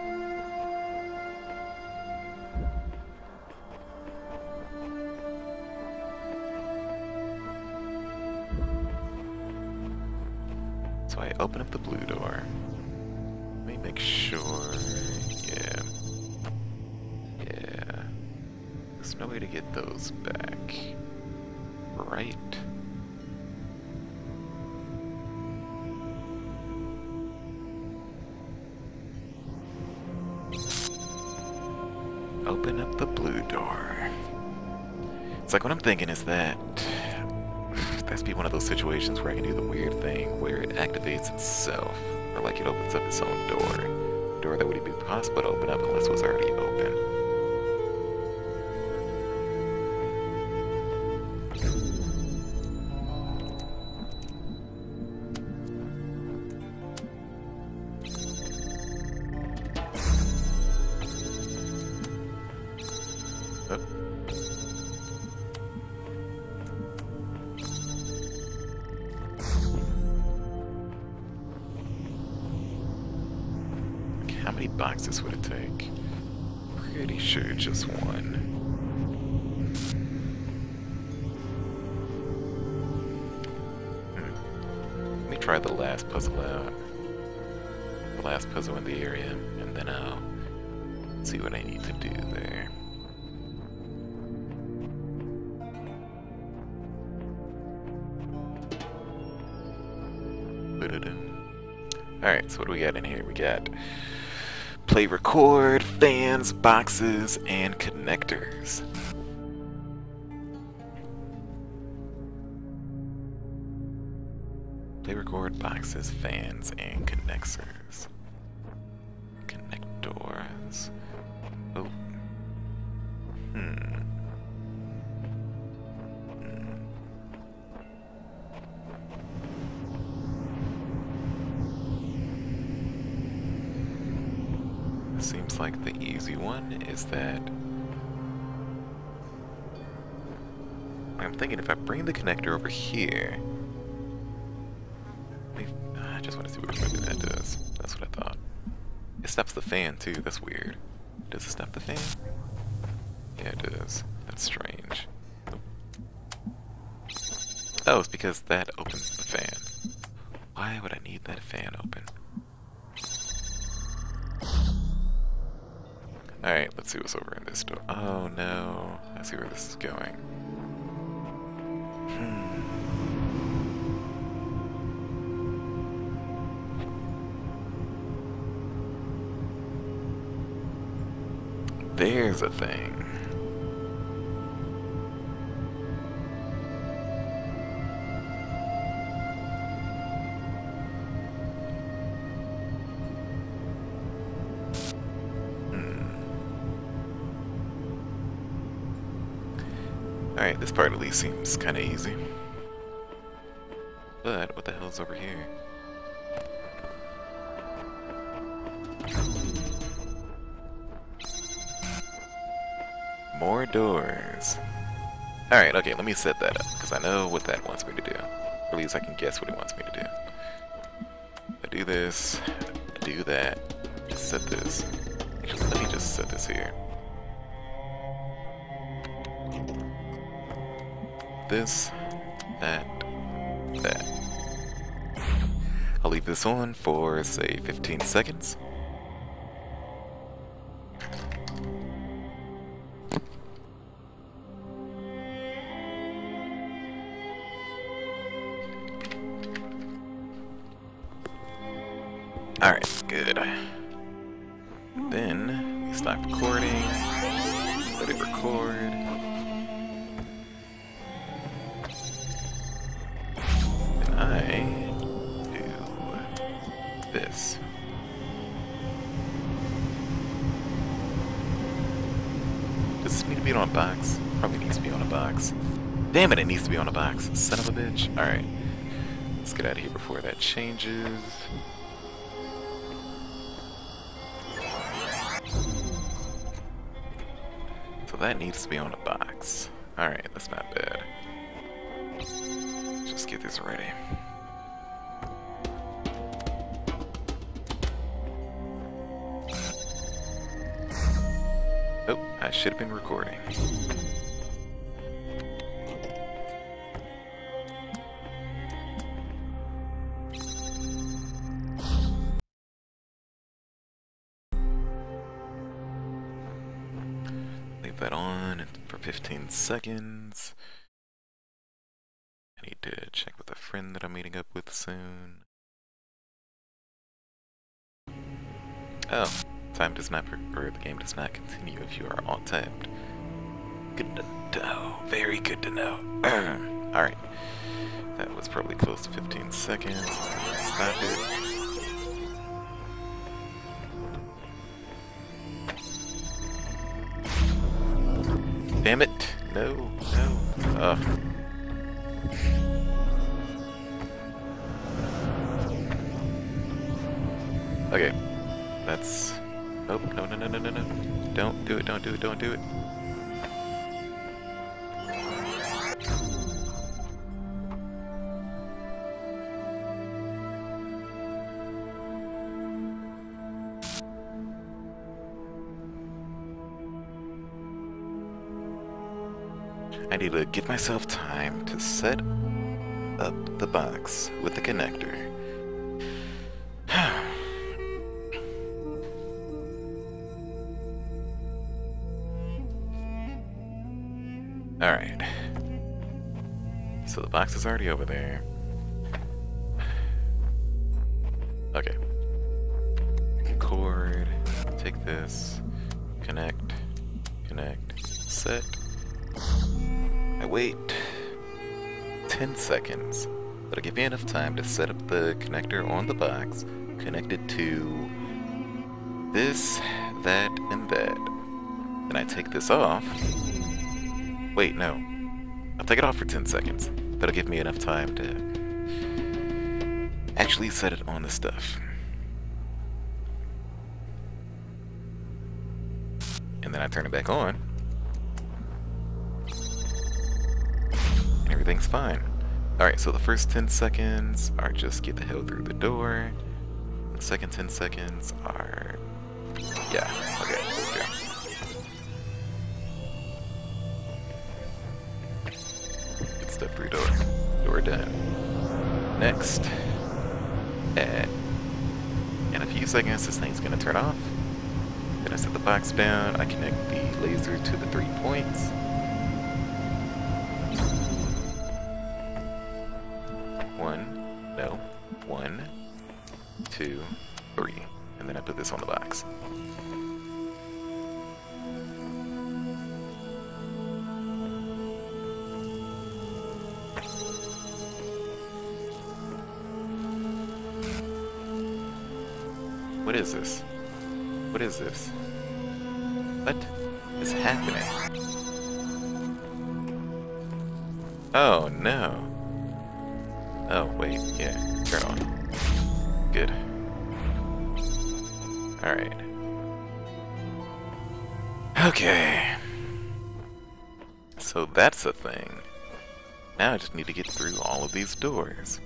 So I open up the blue door. Let me make sure. Yeah. Yeah. There's no way to get those back. Right? open up the blue door. It's like what I'm thinking is that that's be one of those situations where I can do the weird thing where it activates itself, or like it opens up its own door. A door that would be possible to open up unless it was already open. How many boxes would it take? Pretty sure just one. Let me try the last puzzle out. The last puzzle in the area, and then I'll see what I need to do there. Alright, so what do we got in here? We got play record, fans, boxes, and connectors. Play record, boxes, fans, and connectors. Connectors. Oh. Seems like the easy one is that I'm thinking if I bring the connector over here, I just want to see what maybe that does. That's what I thought. It stops the fan too. That's weird. Does it stop the fan? Yeah, it does. That's strange. Oh, it's because that opens the fan. Why would I need that fan open? Alright, let's see what's over in this door. Oh no, I see where this is going. There's a thing. Alright, this part at least seems kind of easy. But what the hell's over here? More doors. Alright, okay, let me set that up, because I know what that wants me to do. Or at least I can guess what it wants me to do. I do this, I do that, set this. Actually, let me just set this here. This, that. I'll leave this on for, say, 15 seconds. Alright, good. Then we stop recording, let it record. And I do this. Does this need to be on a box? Probably needs to be on a box. Damn it, it needs to be on a box. Son of a bitch. Alright. Let's get out of here before that changes. So that needs to be on a box. Alright, that's not bad. Just get this ready. Oh, I should have been recording. Leave that on for 15 seconds. I need to check with a friend that I'm meeting up with soon. Oh, Time does not, or the game does not continue if you are alt-tabbed. Good to know. Very good to know. Alright. That was probably close to 15 seconds. Stop it. Damn it! No, no. Okay. That's... Oh, no, no, no, no, no, no. Don't do it, don't do it, don't do it. I need to give myself time to set up the box with the connector. Alright. So the box is already over there. Okay. Cord. Take this. Connect. Connect. Set. I wait 10 seconds. That'll give me enough time to set up the connector on the box, connect it to this, that, and that. Then I take this off. Wait, no. I'll take it off for 10 seconds. That'll give me enough time to actually set it on the stuff. And then I turn it back on. And everything's fine. Alright, so the first 10 seconds are just get the hell through the door. The second 10 seconds are... yeah, okay, let's go. Get stuff through door. Door done. Next. In a few seconds, this thing's gonna turn off. Then I set the box down, I connect the laser to the 3 points. One, 2, 3. And then I put this on the box. What is this? What is this? What is happening? Oh no. Oh wait, yeah, turn on. Good. Alright. Okay. So that's a thing. Now I just need to get through all of these doors.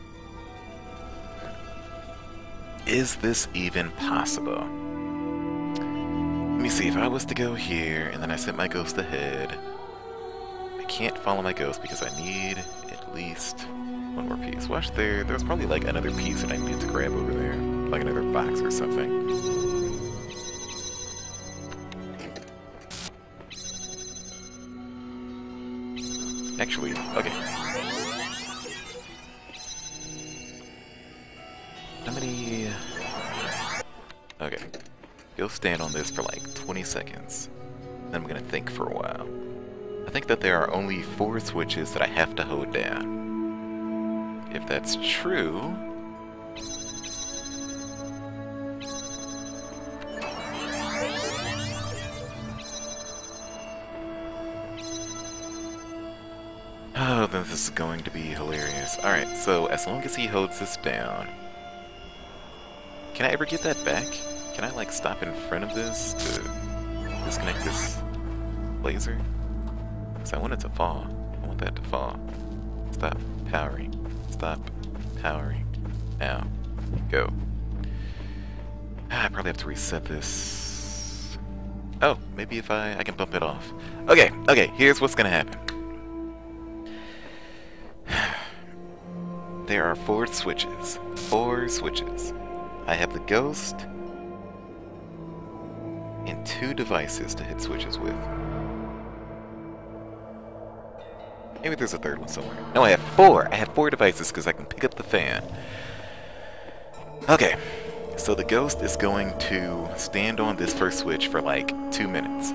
Is this even possible? Let me see, if I was to go here and then I sent my ghost ahead, I can't follow my ghost because I need at least one more piece. Watch there, there's probably like another piece that I need to grab over there, like another box or something. Actually, okay. How many... okay. Go stand on this for like 20 seconds. Then I'm gonna think for a while. I think that there are only 4 switches that I have to hold down. If that's true... oh, then this is going to be hilarious. Alright, so as long as he holds this down... can I ever get that back? Can I like stop in front of this to disconnect this laser? Because I want it to fall. I want that to fall. Stop powering. Stop powering. Now. Go. I probably have to reset this. Oh, maybe if I can bump it off. Okay, okay, here's what's gonna happen. There are 4 switches. 4 switches. I have the ghost and 2 devices to hit switches with. Maybe there's a 3rd one somewhere. No, I have 4. I have 4 devices because I can pick up the fan. Okay, So the ghost is going to stand on this first switch for like 2 minutes.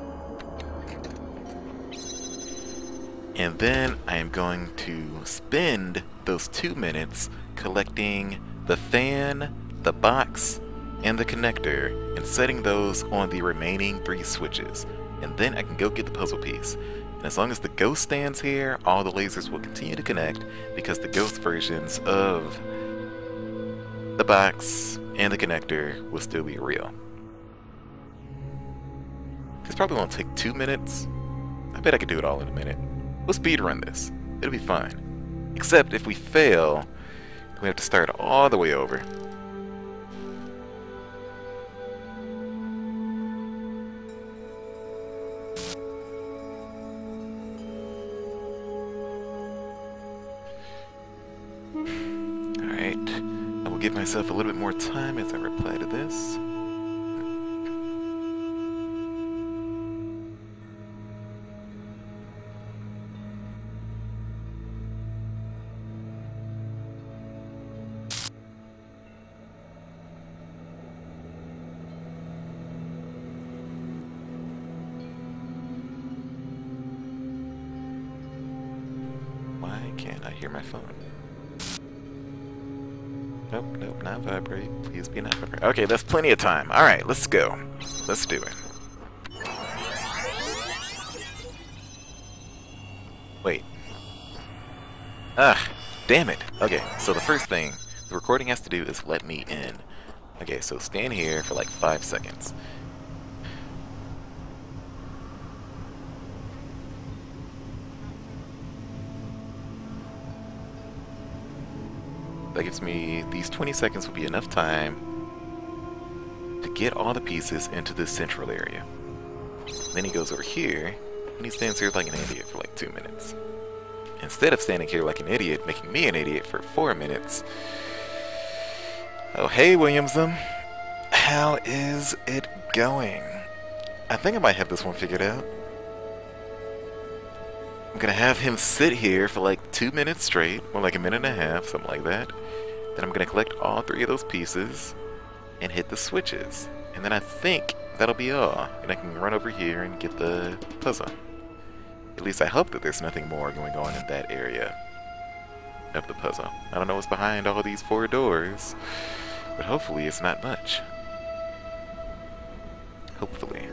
And then I am going to spend those 2 minutes collecting the fan, the box, and the connector, and setting those on the remaining 3 switches. And then I can go get the puzzle piece. And as long as the ghost stands here, all the lasers will continue to connect, because the ghost versions of the box and the connector will still be real. This probably won't take 2 minutes. I bet I could do it all in a minute. We'll speedrun this. It'll be fine. Except if we fail, we have to start all the way over. Alright. I will give myself a little bit more time as I reply to this. Can't I hear my phone? Nope, nope, not vibrate. Please be not vibrate. Okay, that's plenty of time. Alright, let's go. Let's do it. Wait. Ah, damn it. Okay, so the first thing the recording has to do is let me in. Okay, so stand here for like 5 seconds. That gives me, these 20 seconds will be enough time to get all the pieces into this central area. Then he goes over here, and he stands here like an idiot for like 2 minutes. Instead of standing here like an idiot, making me an idiot for 4 minutes. Oh, hey, Williamson. How is it going? I think I might have this one figured out. I'm gonna have him sit here for like 2 minutes straight, or like a minute and a half, something like that. Then I'm gonna collect all 3 of those pieces and hit the switches. And then I think that'll be all. And I can run over here and get the puzzle. At least I hope that there's nothing more going on in that area of the puzzle. I don't know what's behind all these 4 doors, but hopefully it's not much. Hopefully.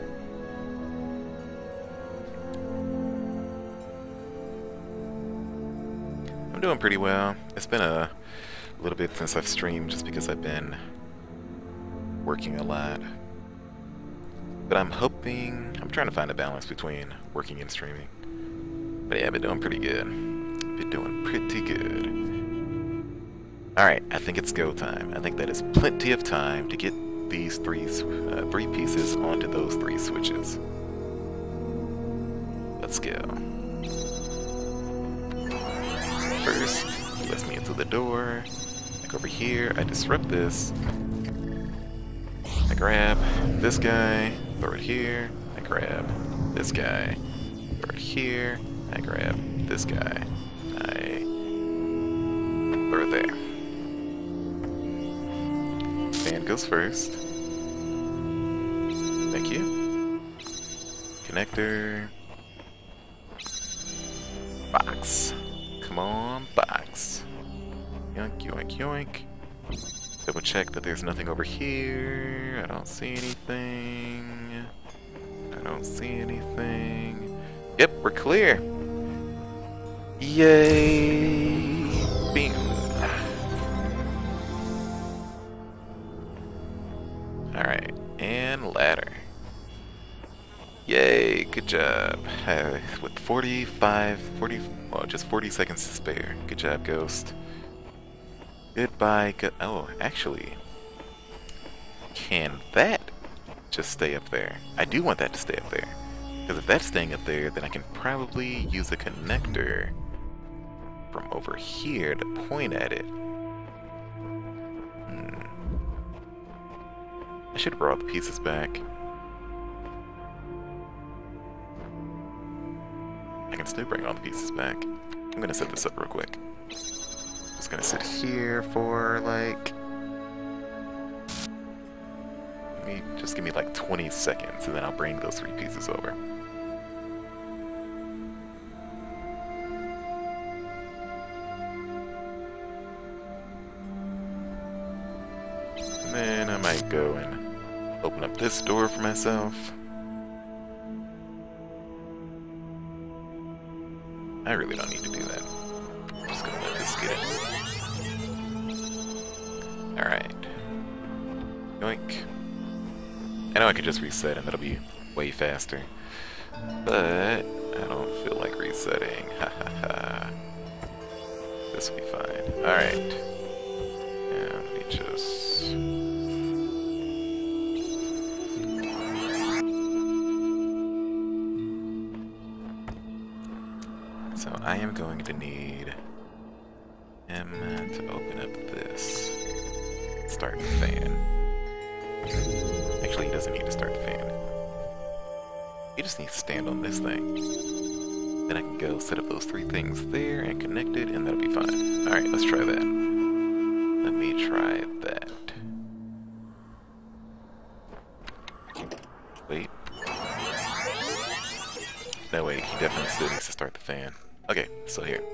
I'm doing pretty well. It's been a little bit since I've streamed just because I've been working a lot. But I'm trying to find a balance between working and streaming. But yeah, I've been doing pretty good. Been doing pretty good. Alright, I think it's go time. I think that is plenty of time to get these 3 pieces onto those 3 switches. Let's go. First, he lets me into the door. Like over here, I disrupt this. I grab this guy, throw it here. I grab this guy, throw it here. I grab this guy. I throw it there. Fan goes first. Thank you. Connector. Box. Come on, box. Yoink, yoink, yoink. Double check that there's nothing over here. I don't see anything. I don't see anything. Yep, we're clear. Yay! Bing. Alright, and ladder. Yay, good job. With 40, well, just 40 seconds to spare. Good job, Ghost. Goodbye, oh, actually, can that just stay up there? I do want that to stay up there. Because if that's staying up there, then I can probably use a connector from over here to point at it. I should bring all the pieces back. I can still bring all the pieces back. I'm gonna set this up real quick. Just gonna sit here for like Just give me like 20 seconds, and then I'll bring those 3 pieces over. And then I might go and open up this door for myself. I really don't need to do that. I'm just gonna let this get in. Alright. Yoink. I know I could just reset and that'll be way faster. But I don't feel like resetting. Ha ha ha. This will be fine. Alright. Yeah, let me just... So I am going to need him to open up this. Start the fan. Actually, he doesn't need to start the fan. He just needs to stand on this thing. Then I can go set up those 3 things there and connect it, and that'll be fine. Alright, let's try that. Let me try that. Wait. No, wait, he definitely still needs to start the fan. Okay, so here.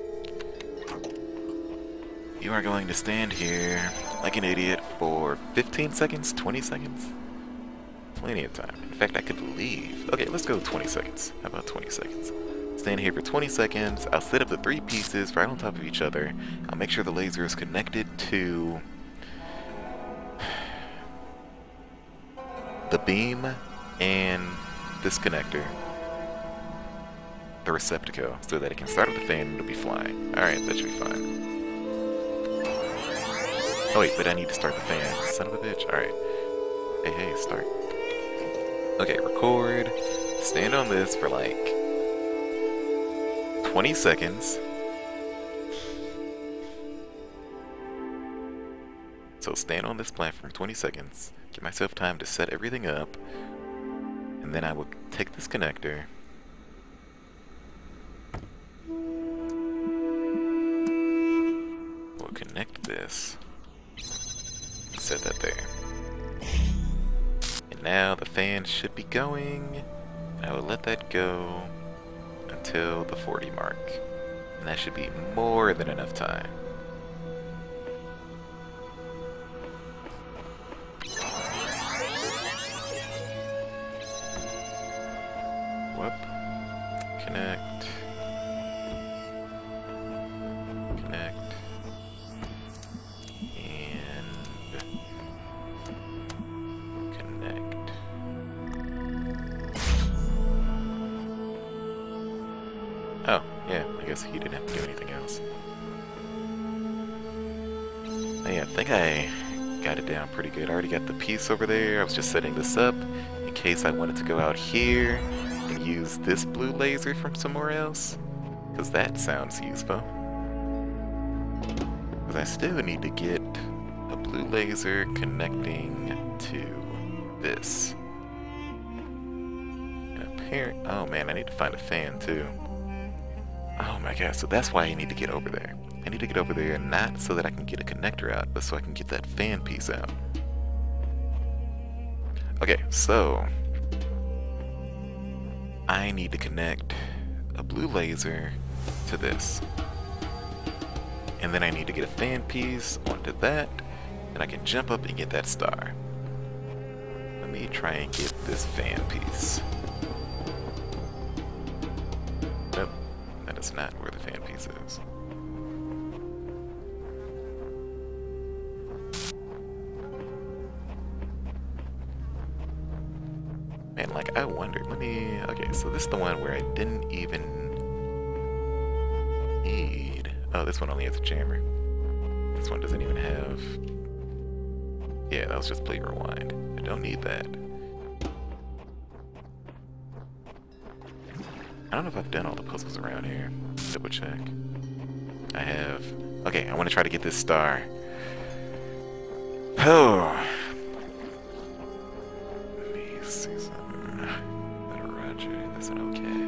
You are going to stand here like an idiot for 15 seconds, 20 seconds? Plenty of time. In fact, I could leave. Okay, let's go 20 seconds. How about 20 seconds? Stand here for 20 seconds. I'll set up the 3 pieces right on top of each other. I'll make sure the laser is connected to the beam and this connector, the receptacle, so that it can start up the fan and it'll be flying. Alright, that should be fine. Oh wait, but I need to start the fan. Son of a bitch. Alright. Hey, start. Okay, record. Stand on this for like 20 seconds. So stand on this platform 20 seconds. Give myself time to set everything up. And then I will take this connector. We'll connect this. Set that there. And now the fan should be going. I will let that go until the 40 mark. And that should be more than enough time. Whoop. Connect. Connect. Oh, yeah, I guess he didn't have to do anything else. Oh, yeah, I think I got it down pretty good. I already got the piece over there. I was just setting this up in case I wanted to go out here and use this blue laser from somewhere else, because that sounds useful. Because I still need to get a blue laser connecting to this. And oh man, I need to find a fan too. Oh my god, so that's why I need to get over there. I need to get over there not so that I can get a connector out, but so I can get that fan piece out. Okay, so I need to connect a blue laser to this. And then I need to get a fan piece onto that, and I can jump up and get that star. Let me try and get this fan piece. Nope, that is not where the fan piece is. Man, like, I wondered, okay, so this is the one where I didn't even need, oh, this one only has a jammer. This one doesn't even have, yeah, that was just play rewind. I don't need that. I don't know if I've done all the puzzles around here. Double check. I have. Okay, I want to try to get this star. Oh. Let me see something. Better Roger. That's an okay.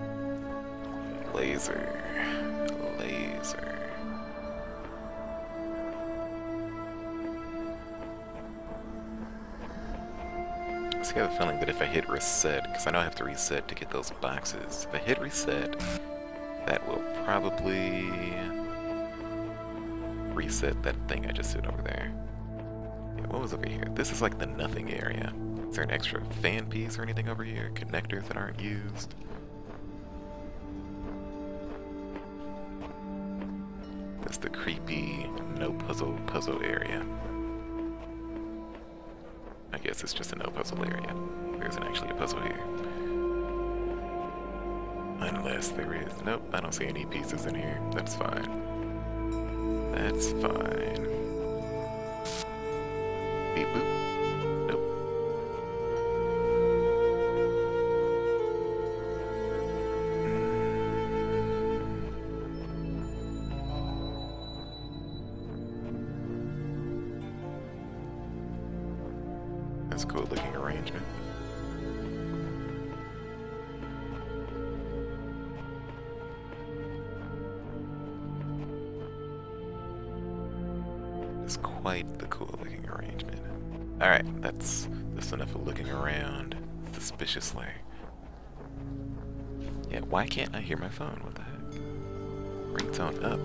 Laser. Laser. just have a feeling that if I hit reset, because I know I have to reset to get those boxes, if I hit reset, that will probably reset that thing I just did over there. Yeah, what was over here? This is like the nothing area. Is there an extra fan piece or anything over here? Connectors that aren't used? That's the creepy no puzzle area. I guess it's just a no puzzle area. There isn't actually a puzzle here. Unless there is. Nope, I don't see any pieces in here. That's fine. That's fine. Beep boop. Nope. That's a cool looking arrangement. It's quite the cool looking arrangement. Alright, that's enough of looking around suspiciously. Yeah, why can't I hear my phone? What the heck? Ringtone up.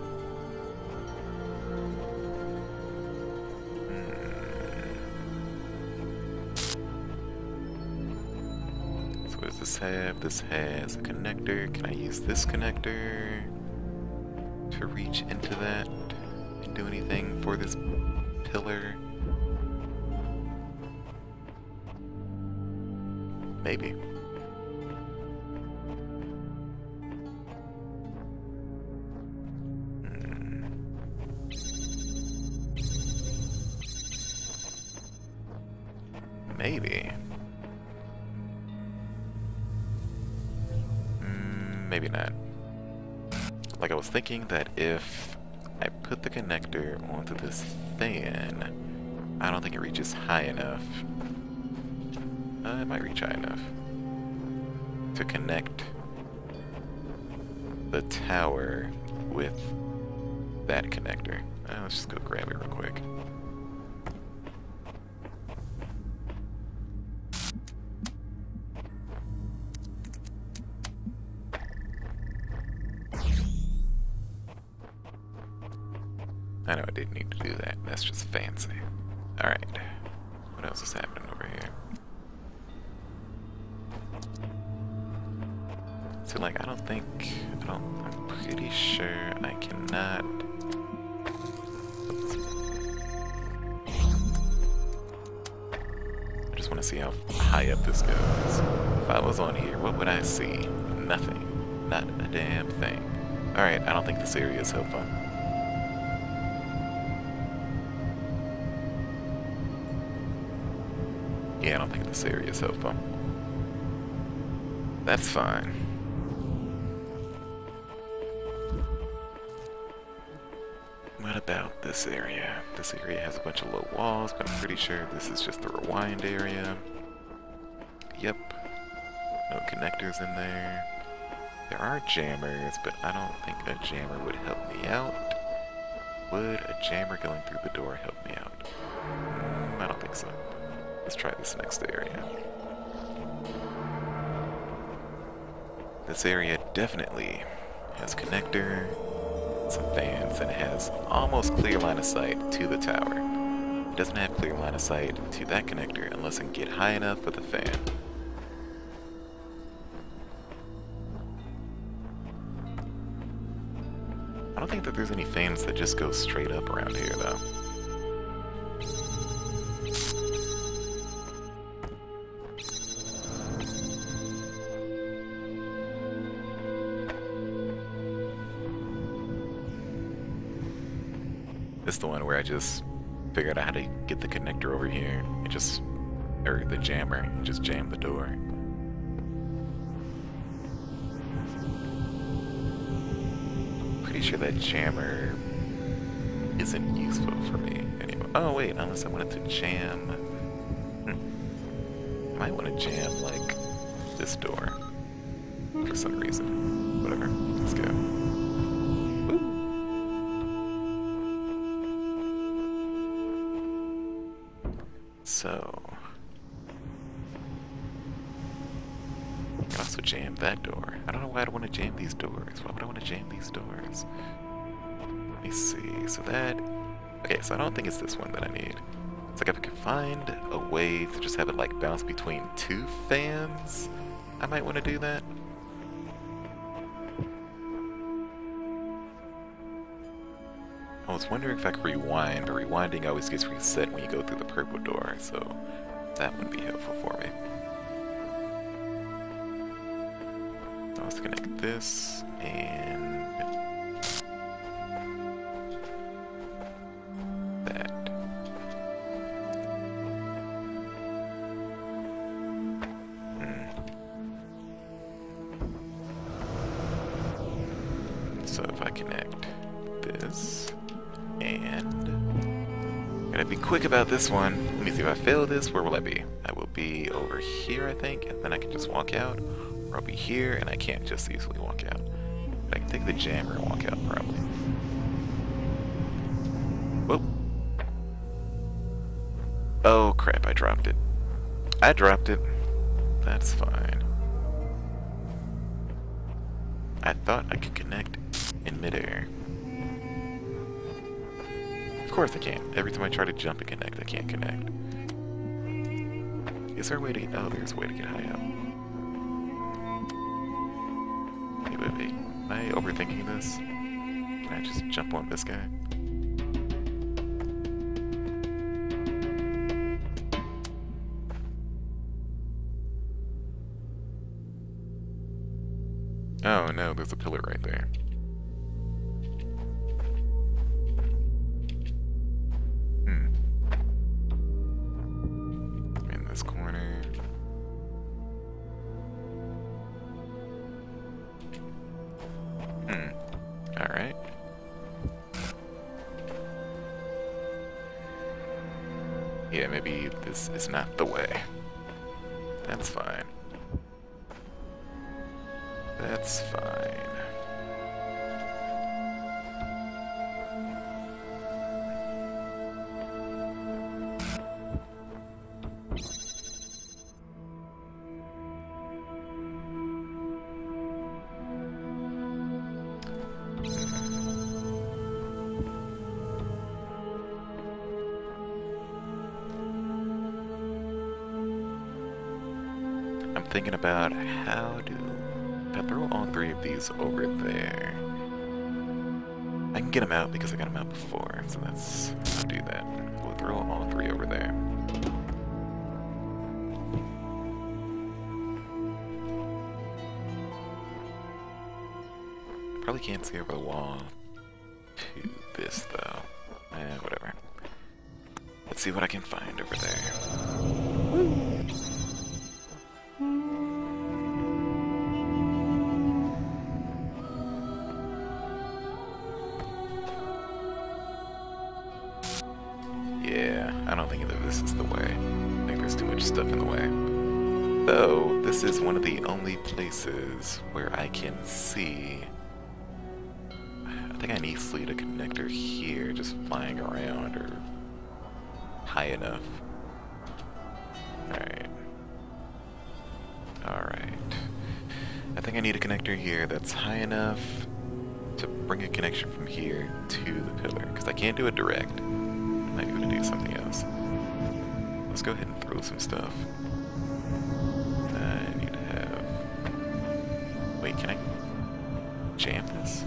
So what does this have? This has a connector. Can I use this connector to reach into that and do anything for this pillar? Maybe. Maybe. Maybe not. Like I was thinking that if I put the connector onto this fan, I don't think it reaches high enough. It might reach high enough to connect the tower with that connector. Let's just go grab it real quick. I know I didn't need to do that. That's just fancy. Alright. What else is happening over here? So, like, I'm pretty sure I cannot... Oops. I just want to see how high up this goes. If I was on here, what would I see? Nothing. Not a damn thing. Alright, I don't think this area is helpful. Yeah, I don't think this area is helpful. That's fine. What about this area? This area has a bunch of low walls, but I'm pretty sure this is just the rewind area. Yep. No connectors in there. There are jammers, but I don't think a jammer would help me out. Would a jammer going through the door help me out? I don't think so. Let's try this next area. This area definitely has connector, some fans, and it has almost clear line of sight to the tower. It doesn't have clear line of sight to that connector unless I can get high enough with the fan. I don't think that there's any fans that just go straight up around here, though. This is the one where I just figured out how to get the connector over here and just, or the jammer, and just jam the door. Pretty sure that jammer isn't useful for me anymore. Oh wait, unless I wanted to jam... I might want to jam, like, this door for some reason. Whatever, let's go. So, can also jam that door. I don't know why I'd want to jam these doors. Why would I want to jam these doors? Let me see. So that... Okay, so I don't think it's this one that I need. It's like if I could find a way to just have it like bounce between two fans, I might want to do that. I was wondering if I could rewind, but rewinding always gets reset when you go through the purple door, so that would be helpful for me. So let's connect this and that. So if I connect this, and gotta be quick about this one. Let me see, if I fail this, where will I be? I will be over here, I think, and then I can just walk out. Or I'll be here, and I can't just easily walk out. But I can take the jammer and walk out, probably. Whoa. Oh, crap, I dropped it. I dropped it. That's fine. I thought I could connect in midair. Of course I can't. Every time I try to jump and connect, I can't connect. Is there a way to... Oh, there's a way to get high up. Wait. Am I overthinking this? Can I just jump on this guy? Oh no, there's a pillar right there. In this corner. Alright. Yeah, maybe this is not the way. That's fine. That's fine. I'm thinking about how to... If I throw all three of these over there, I can get them out because I got them out before, so that's... I'll do that. We'll throw all three over there. Probably can't see over the wall to this, though. Whatever. Let's see what I can find over there. Woo! Yeah, I don't think that this is the way. I think there's too much stuff in the way. Though, this is one of the only places where I can see... I think I need to leave a connector here, just flying around, or high enough. Alright. I think I need a connector here that's high enough to bring a connection from here to the pillar, because I can't do it direct. I might be able to do something else. Let's go ahead and throw some stuff. I need to have... Wait, can I jam this?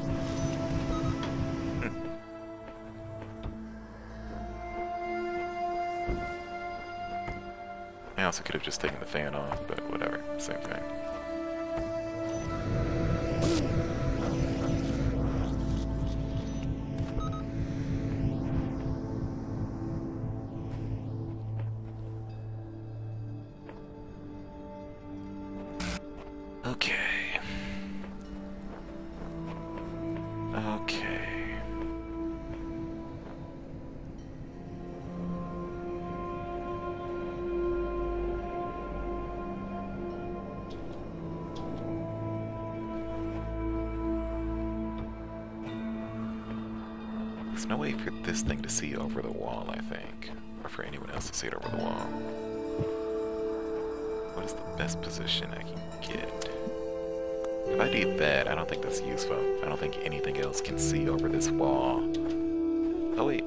I also could have just taken the fan off, but whatever, same thing. Okay. There's no way for this thing to see over the wall, I think. Or for anyone else to see it over the wall. What is the best position I can get? If I do that, I don't think that's useful. I don't think anything else can see over this wall. Oh wait.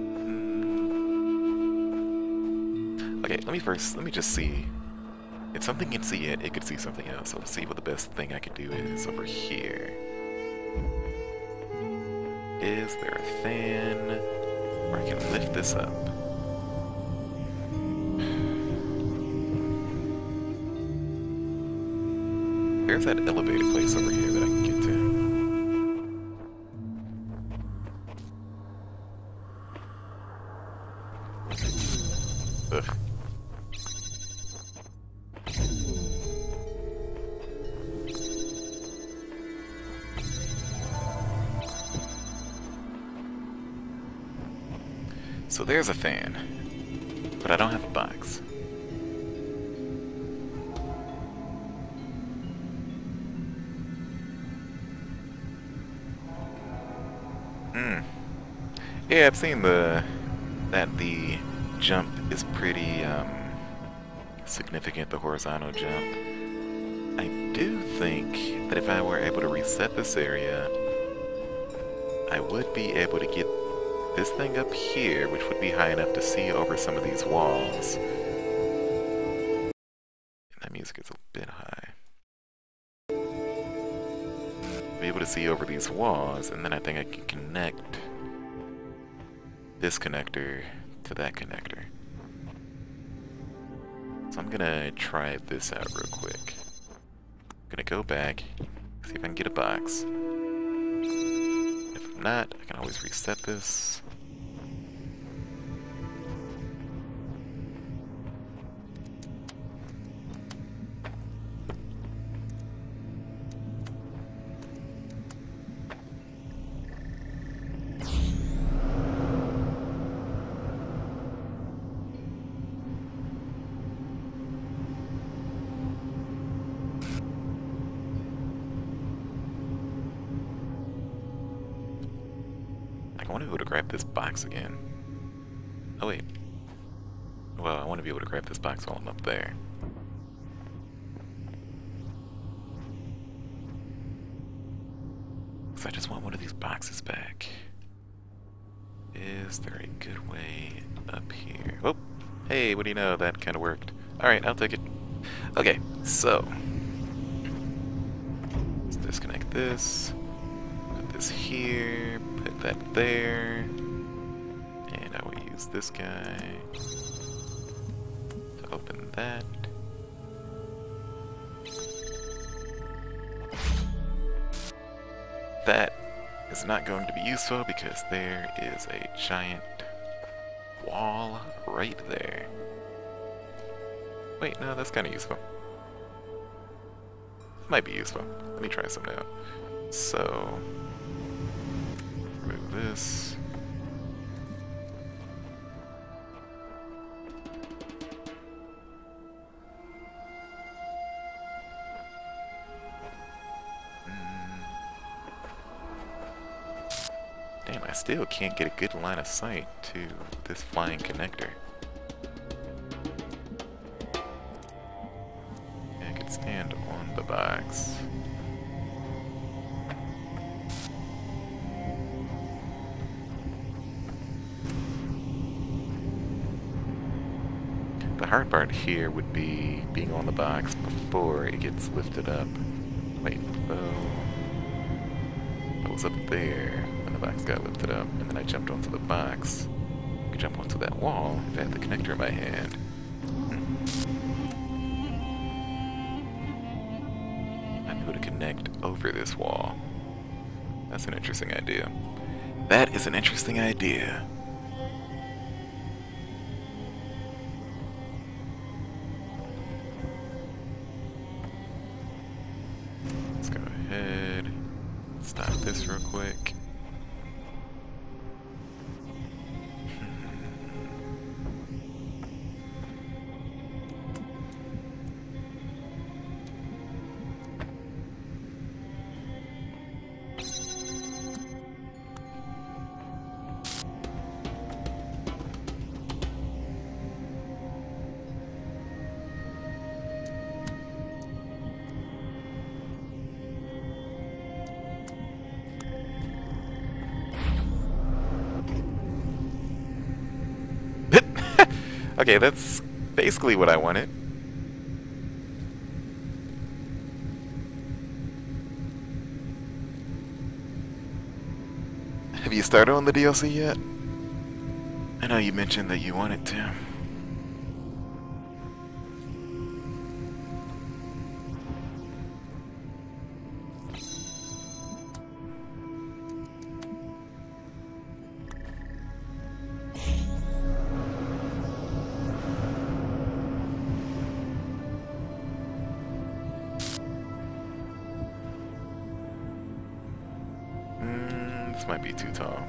Okay, let me just see. If something can see it, it could see something else. So let's see what the best thing I could do is over here. Is there a fan where I can lift this up? There's that elevated place over here that I can get to. Ugh. So there's a fan, but I don't have a box. Yeah, I've seen that the jump is pretty significant, the horizontal jump. I do think that if I were able to reset this area, I would be able to get this thing up here, which would be high enough to see over some of these walls. And that music is a bit high. Be able to see over these walls, and then I think I can connect this connector to that connector. So I'm gonna try this out real quick. I'm gonna go back, see if I can get a box. If not, I can always reset this. I want to be able to grab this box again. Oh wait. Well, I want to be able to grab this box while I'm up there. Because I just want one of these boxes back. Is there a good way up here? Oh! Hey, what do you know? That kind of worked. Alright, I'll take it. Okay, so. Let's disconnect this. Put this here. Put that there. And I will use this guy to open that. That is not going to be useful because there is a giant wall right there. Wait, no, that's kind of useful. Might be useful. Let me try some now. So, remove this. Damn, I still can't get a good line of sight to this flying connector. I could stand on the box. The hard part here would be being on the box before it gets lifted up. Wait, I was up there when the box got lifted up, and then I jumped onto the box. I could jump onto that wall if I had the connector in my hand. I'm able to connect over this wall. That's an interesting idea. That is an interesting idea. Let's go ahead, stop this real quick. Okay, that's basically what I wanted. Have you started on the DLC yet? I know you mentioned that you wanted to. This might be too tall.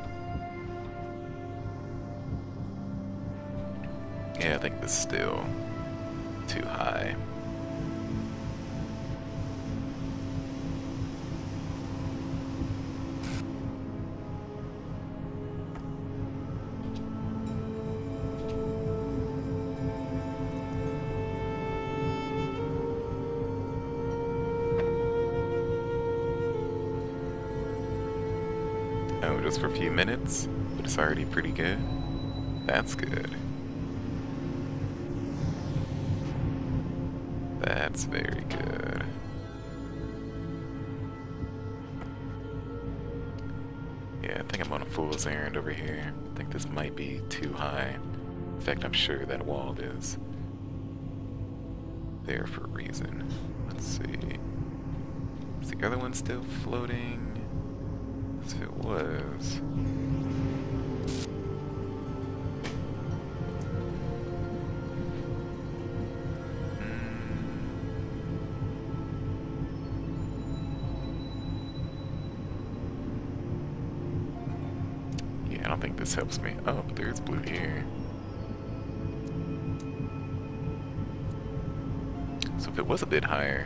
Yeah, I think this is still too high. Oh, just for a few minutes, but it's already pretty good. That's good. That's very good. Yeah, I think I'm on a fool's errand over here. I think this might be too high. In fact, I'm sure that wall is there for a reason. Let's see. Is the other one still floating? As if it was. Yeah, I don't think this helps me. Oh, but there's blue here. So if it was a bit higher,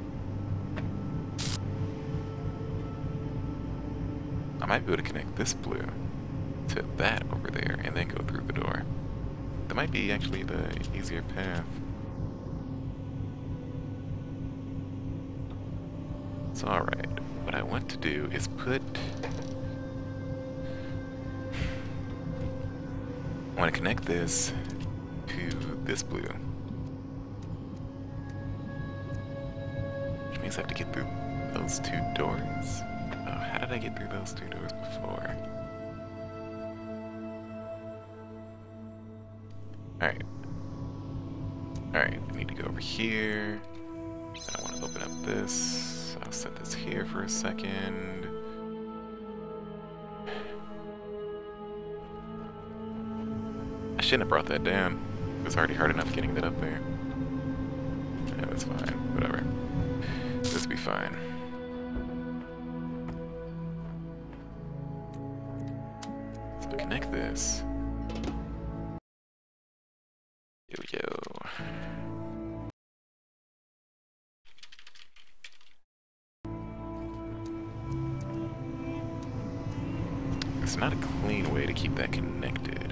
I might be able to connect this blue to that over there and then go through the door. That might be actually the easier path. So alright, what I want to do is put... I want to connect this to this blue. Which means I have to get through those two doors. Oh, how did I get through those two doors before? Alright. Alright, I need to go over here. Then I want to open up this. I'll set this here for a second. I shouldn't have brought that down. It was already hard enough getting that up there. Yeah, that's fine. Whatever. This will be fine. So connect this. Yo, yo. It's not a clean way to keep that connected.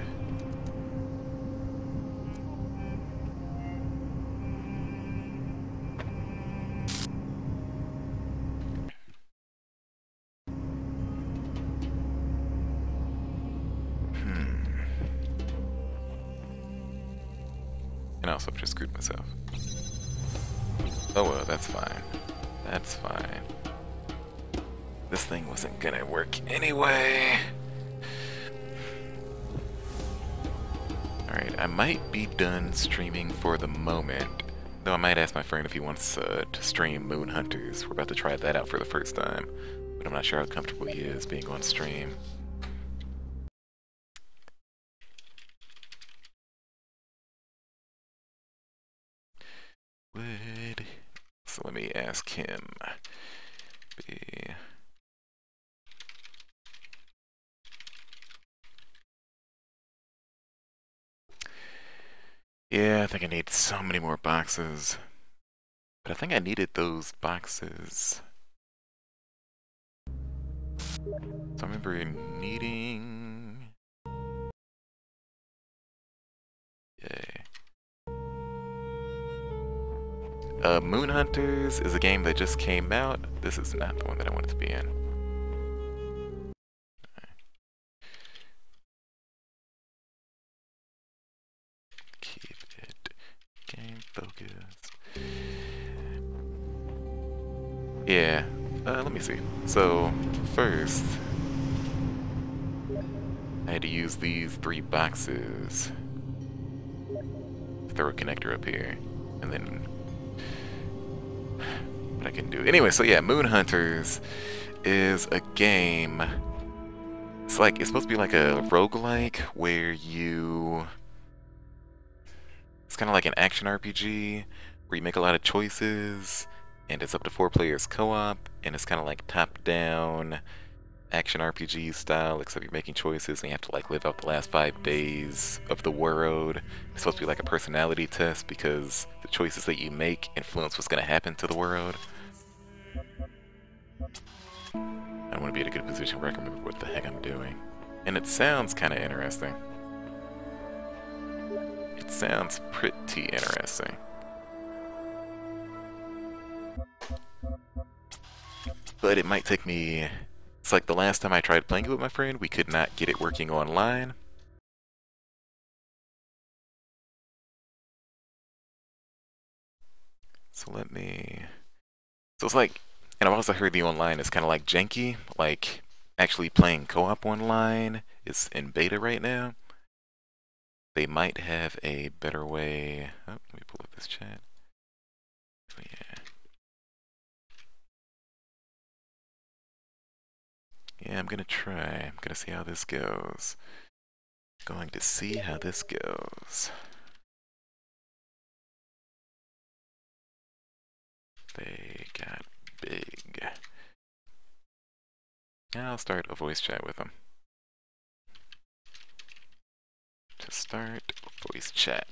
And also, I've just screwed myself. Oh well, that's fine. That's fine. This thing wasn't gonna work anyway. Alright, I might be done streaming for the moment. Though I might ask my friend if he wants to stream Moon Hunters. We're about to try that out for the first time. But I'm not sure how comfortable he is being on stream. So let me ask him. Yeah, I think I need so many more boxes. But I think I needed those boxes. So I remember needing... Yay. Moon Hunters is a game that just came out. This is not the one that I wanted to be in. Key me see. So, first, I had to use these 3 boxes. Throw a connector up here, and then what I can do. Anyway, so yeah, Moon Hunters is a game. It's supposed to be like a roguelike where it's kind of like an action RPG where you make a lot of choices, and it's up to 4 players co-op, and it's kind of like top-down action RPG style, except you're making choices and you have to like live out the last 5 days of the world. It's supposed to be like a personality test because the choices that you make influence what's going to happen to the world. I want to be in a good position where I can remember what the heck I'm doing. And it sounds kind of interesting. It sounds pretty interesting. But it might take me... It's like the last time I tried playing it with my friend, we could not get it working online. So let me... So it's like... And I've also heard the online is kind of like janky. Like, actually playing co-op online is in beta right now. They might have a better way... Oh, let me pull up this chat. Yeah. Yeah, I'm gonna try. I'm gonna see how this goes. Going to see how this goes. They got big. I'll start a voice chat with them. To start a voice chat.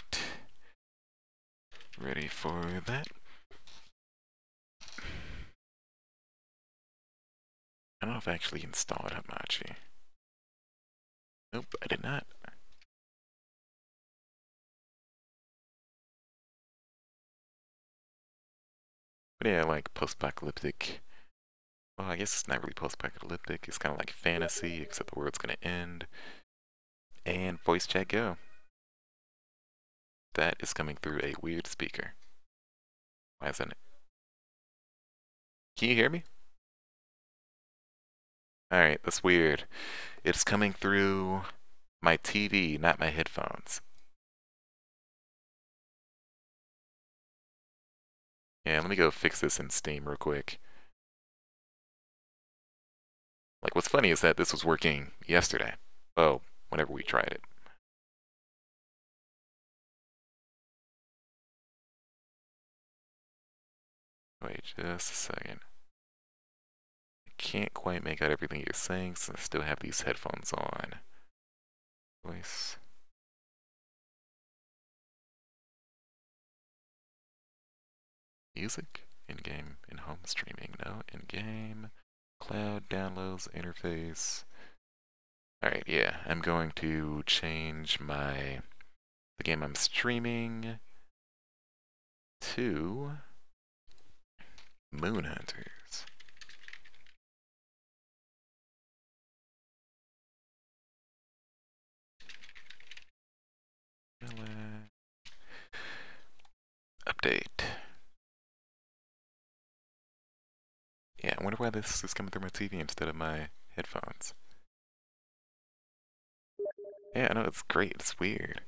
Ready for that? I don't know if I actually installed Hamachi. Nope, I did not. But yeah, like post-apocalyptic. Well, I guess it's not really post-apocalyptic. It's kind of like fantasy, except the world's gonna end. And voice chat go. That is coming through a weird speaker. Why isn't it? Can you hear me? Alright, that's weird. It's coming through my TV, not my headphones. Yeah, let me go fix this in Steam real quick. Like, what's funny is that this was working yesterday. Oh, whenever we tried it. Wait just a second. I can't quite make out everything you're saying since I still have these headphones on. Voice. Music? In-game, in-home streaming. No, in-game. Cloud, downloads, interface. Alright, yeah, I'm going to change the game I'm streaming to Moon Hunters. Update. Yeah, I wonder why this is coming through my TV instead of my headphones. Yeah, I know, it's great. It's weird.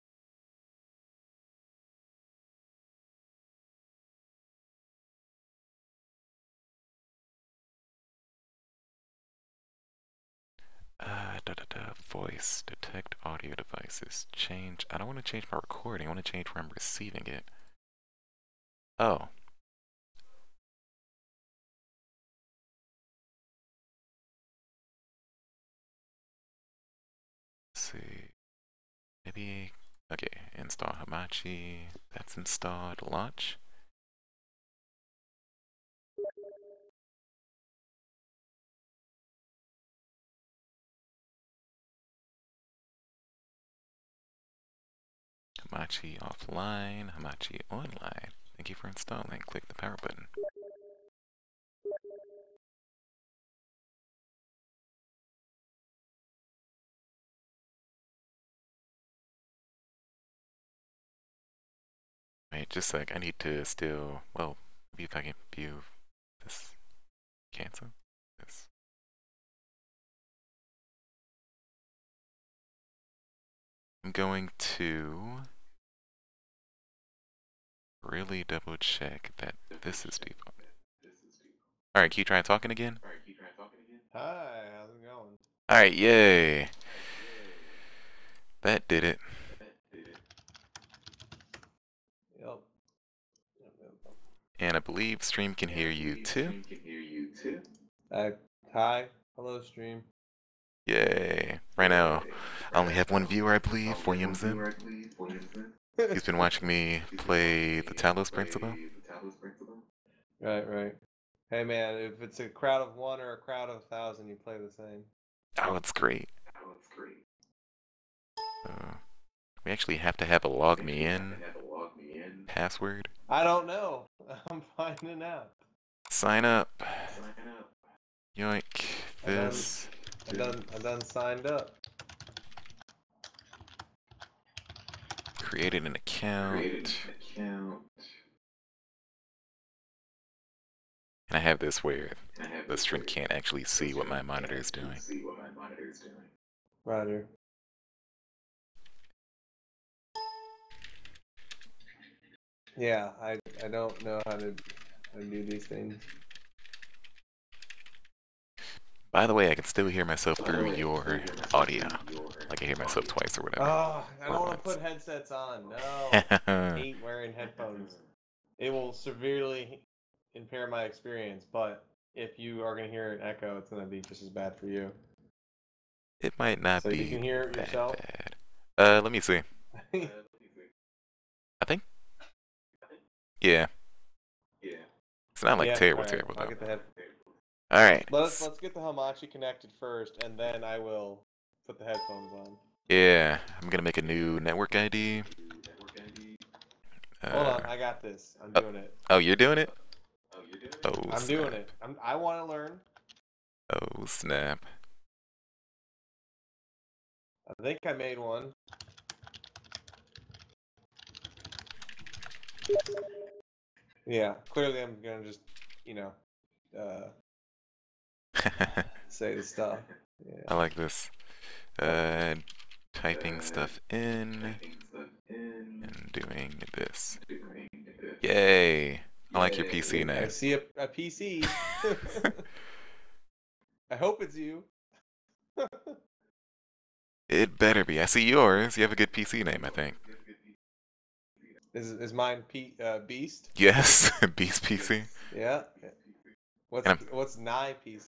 Voice, detect audio devices, change. I don't want to change my recording. I want to change where I'm receiving it. Oh. Let's see. Maybe. Okay, install Hamachi. That's installed. Launch. Hamachi offline. Hamachi online. Thank you for installing. Click the power button. Wait, just a sec. I need to still. Well, maybe if I can view this. Cancel this. I'm going to really double check that this is default. Alright, can you try talking again? Hi, how's it going? Alright, yay. That did it. Yep. And I believe stream can hear you too. Hi, hello stream. Yay. Right now, I only have one viewer, I believe, William Zim. He's been watching me play the Talos Principle. Right. Hey man, if it's a crowd of one or a crowd of 1,000, you play the same. Oh, it's great. We actually have to have a log me in password. I don't know. I'm finding out. Sign up. Yoink. This. I done signed up. Created an account. And I have this where the stream can't actually see what my monitor is doing. Roger. Yeah, I don't know how to do these things. By the way, I can still hear myself through your audio. Like I hear myself twice or whatever. Oh, I don't want to put headsets on. No. I hate wearing headphones. It will severely impair my experience, but if you are going to hear an echo, it's going to be just as bad for you. It might not so be you can hear it that yourself? bad. Let me see. I think. Yeah. It's not like terrible I'll though. get the head. Alright. Let's get the Hamachi connected first, and then I will put the headphones on. Yeah, I'm gonna make a new network ID. Hold on, I got this. I'm doing it. Oh, you're doing it? Oh, I'm snap. doing it. I want to learn. Oh, snap. I think I made one. Yeah, clearly I'm gonna just, say the stuff. Yeah. I like this. Typing stuff in and doing this. Yay! I like your PC name. I see a PC. I hope it's you. It better be. I see yours. You have a good PC name, I think. Is mine Beast? Yes, Beast PC. Yeah. What's Nye PC?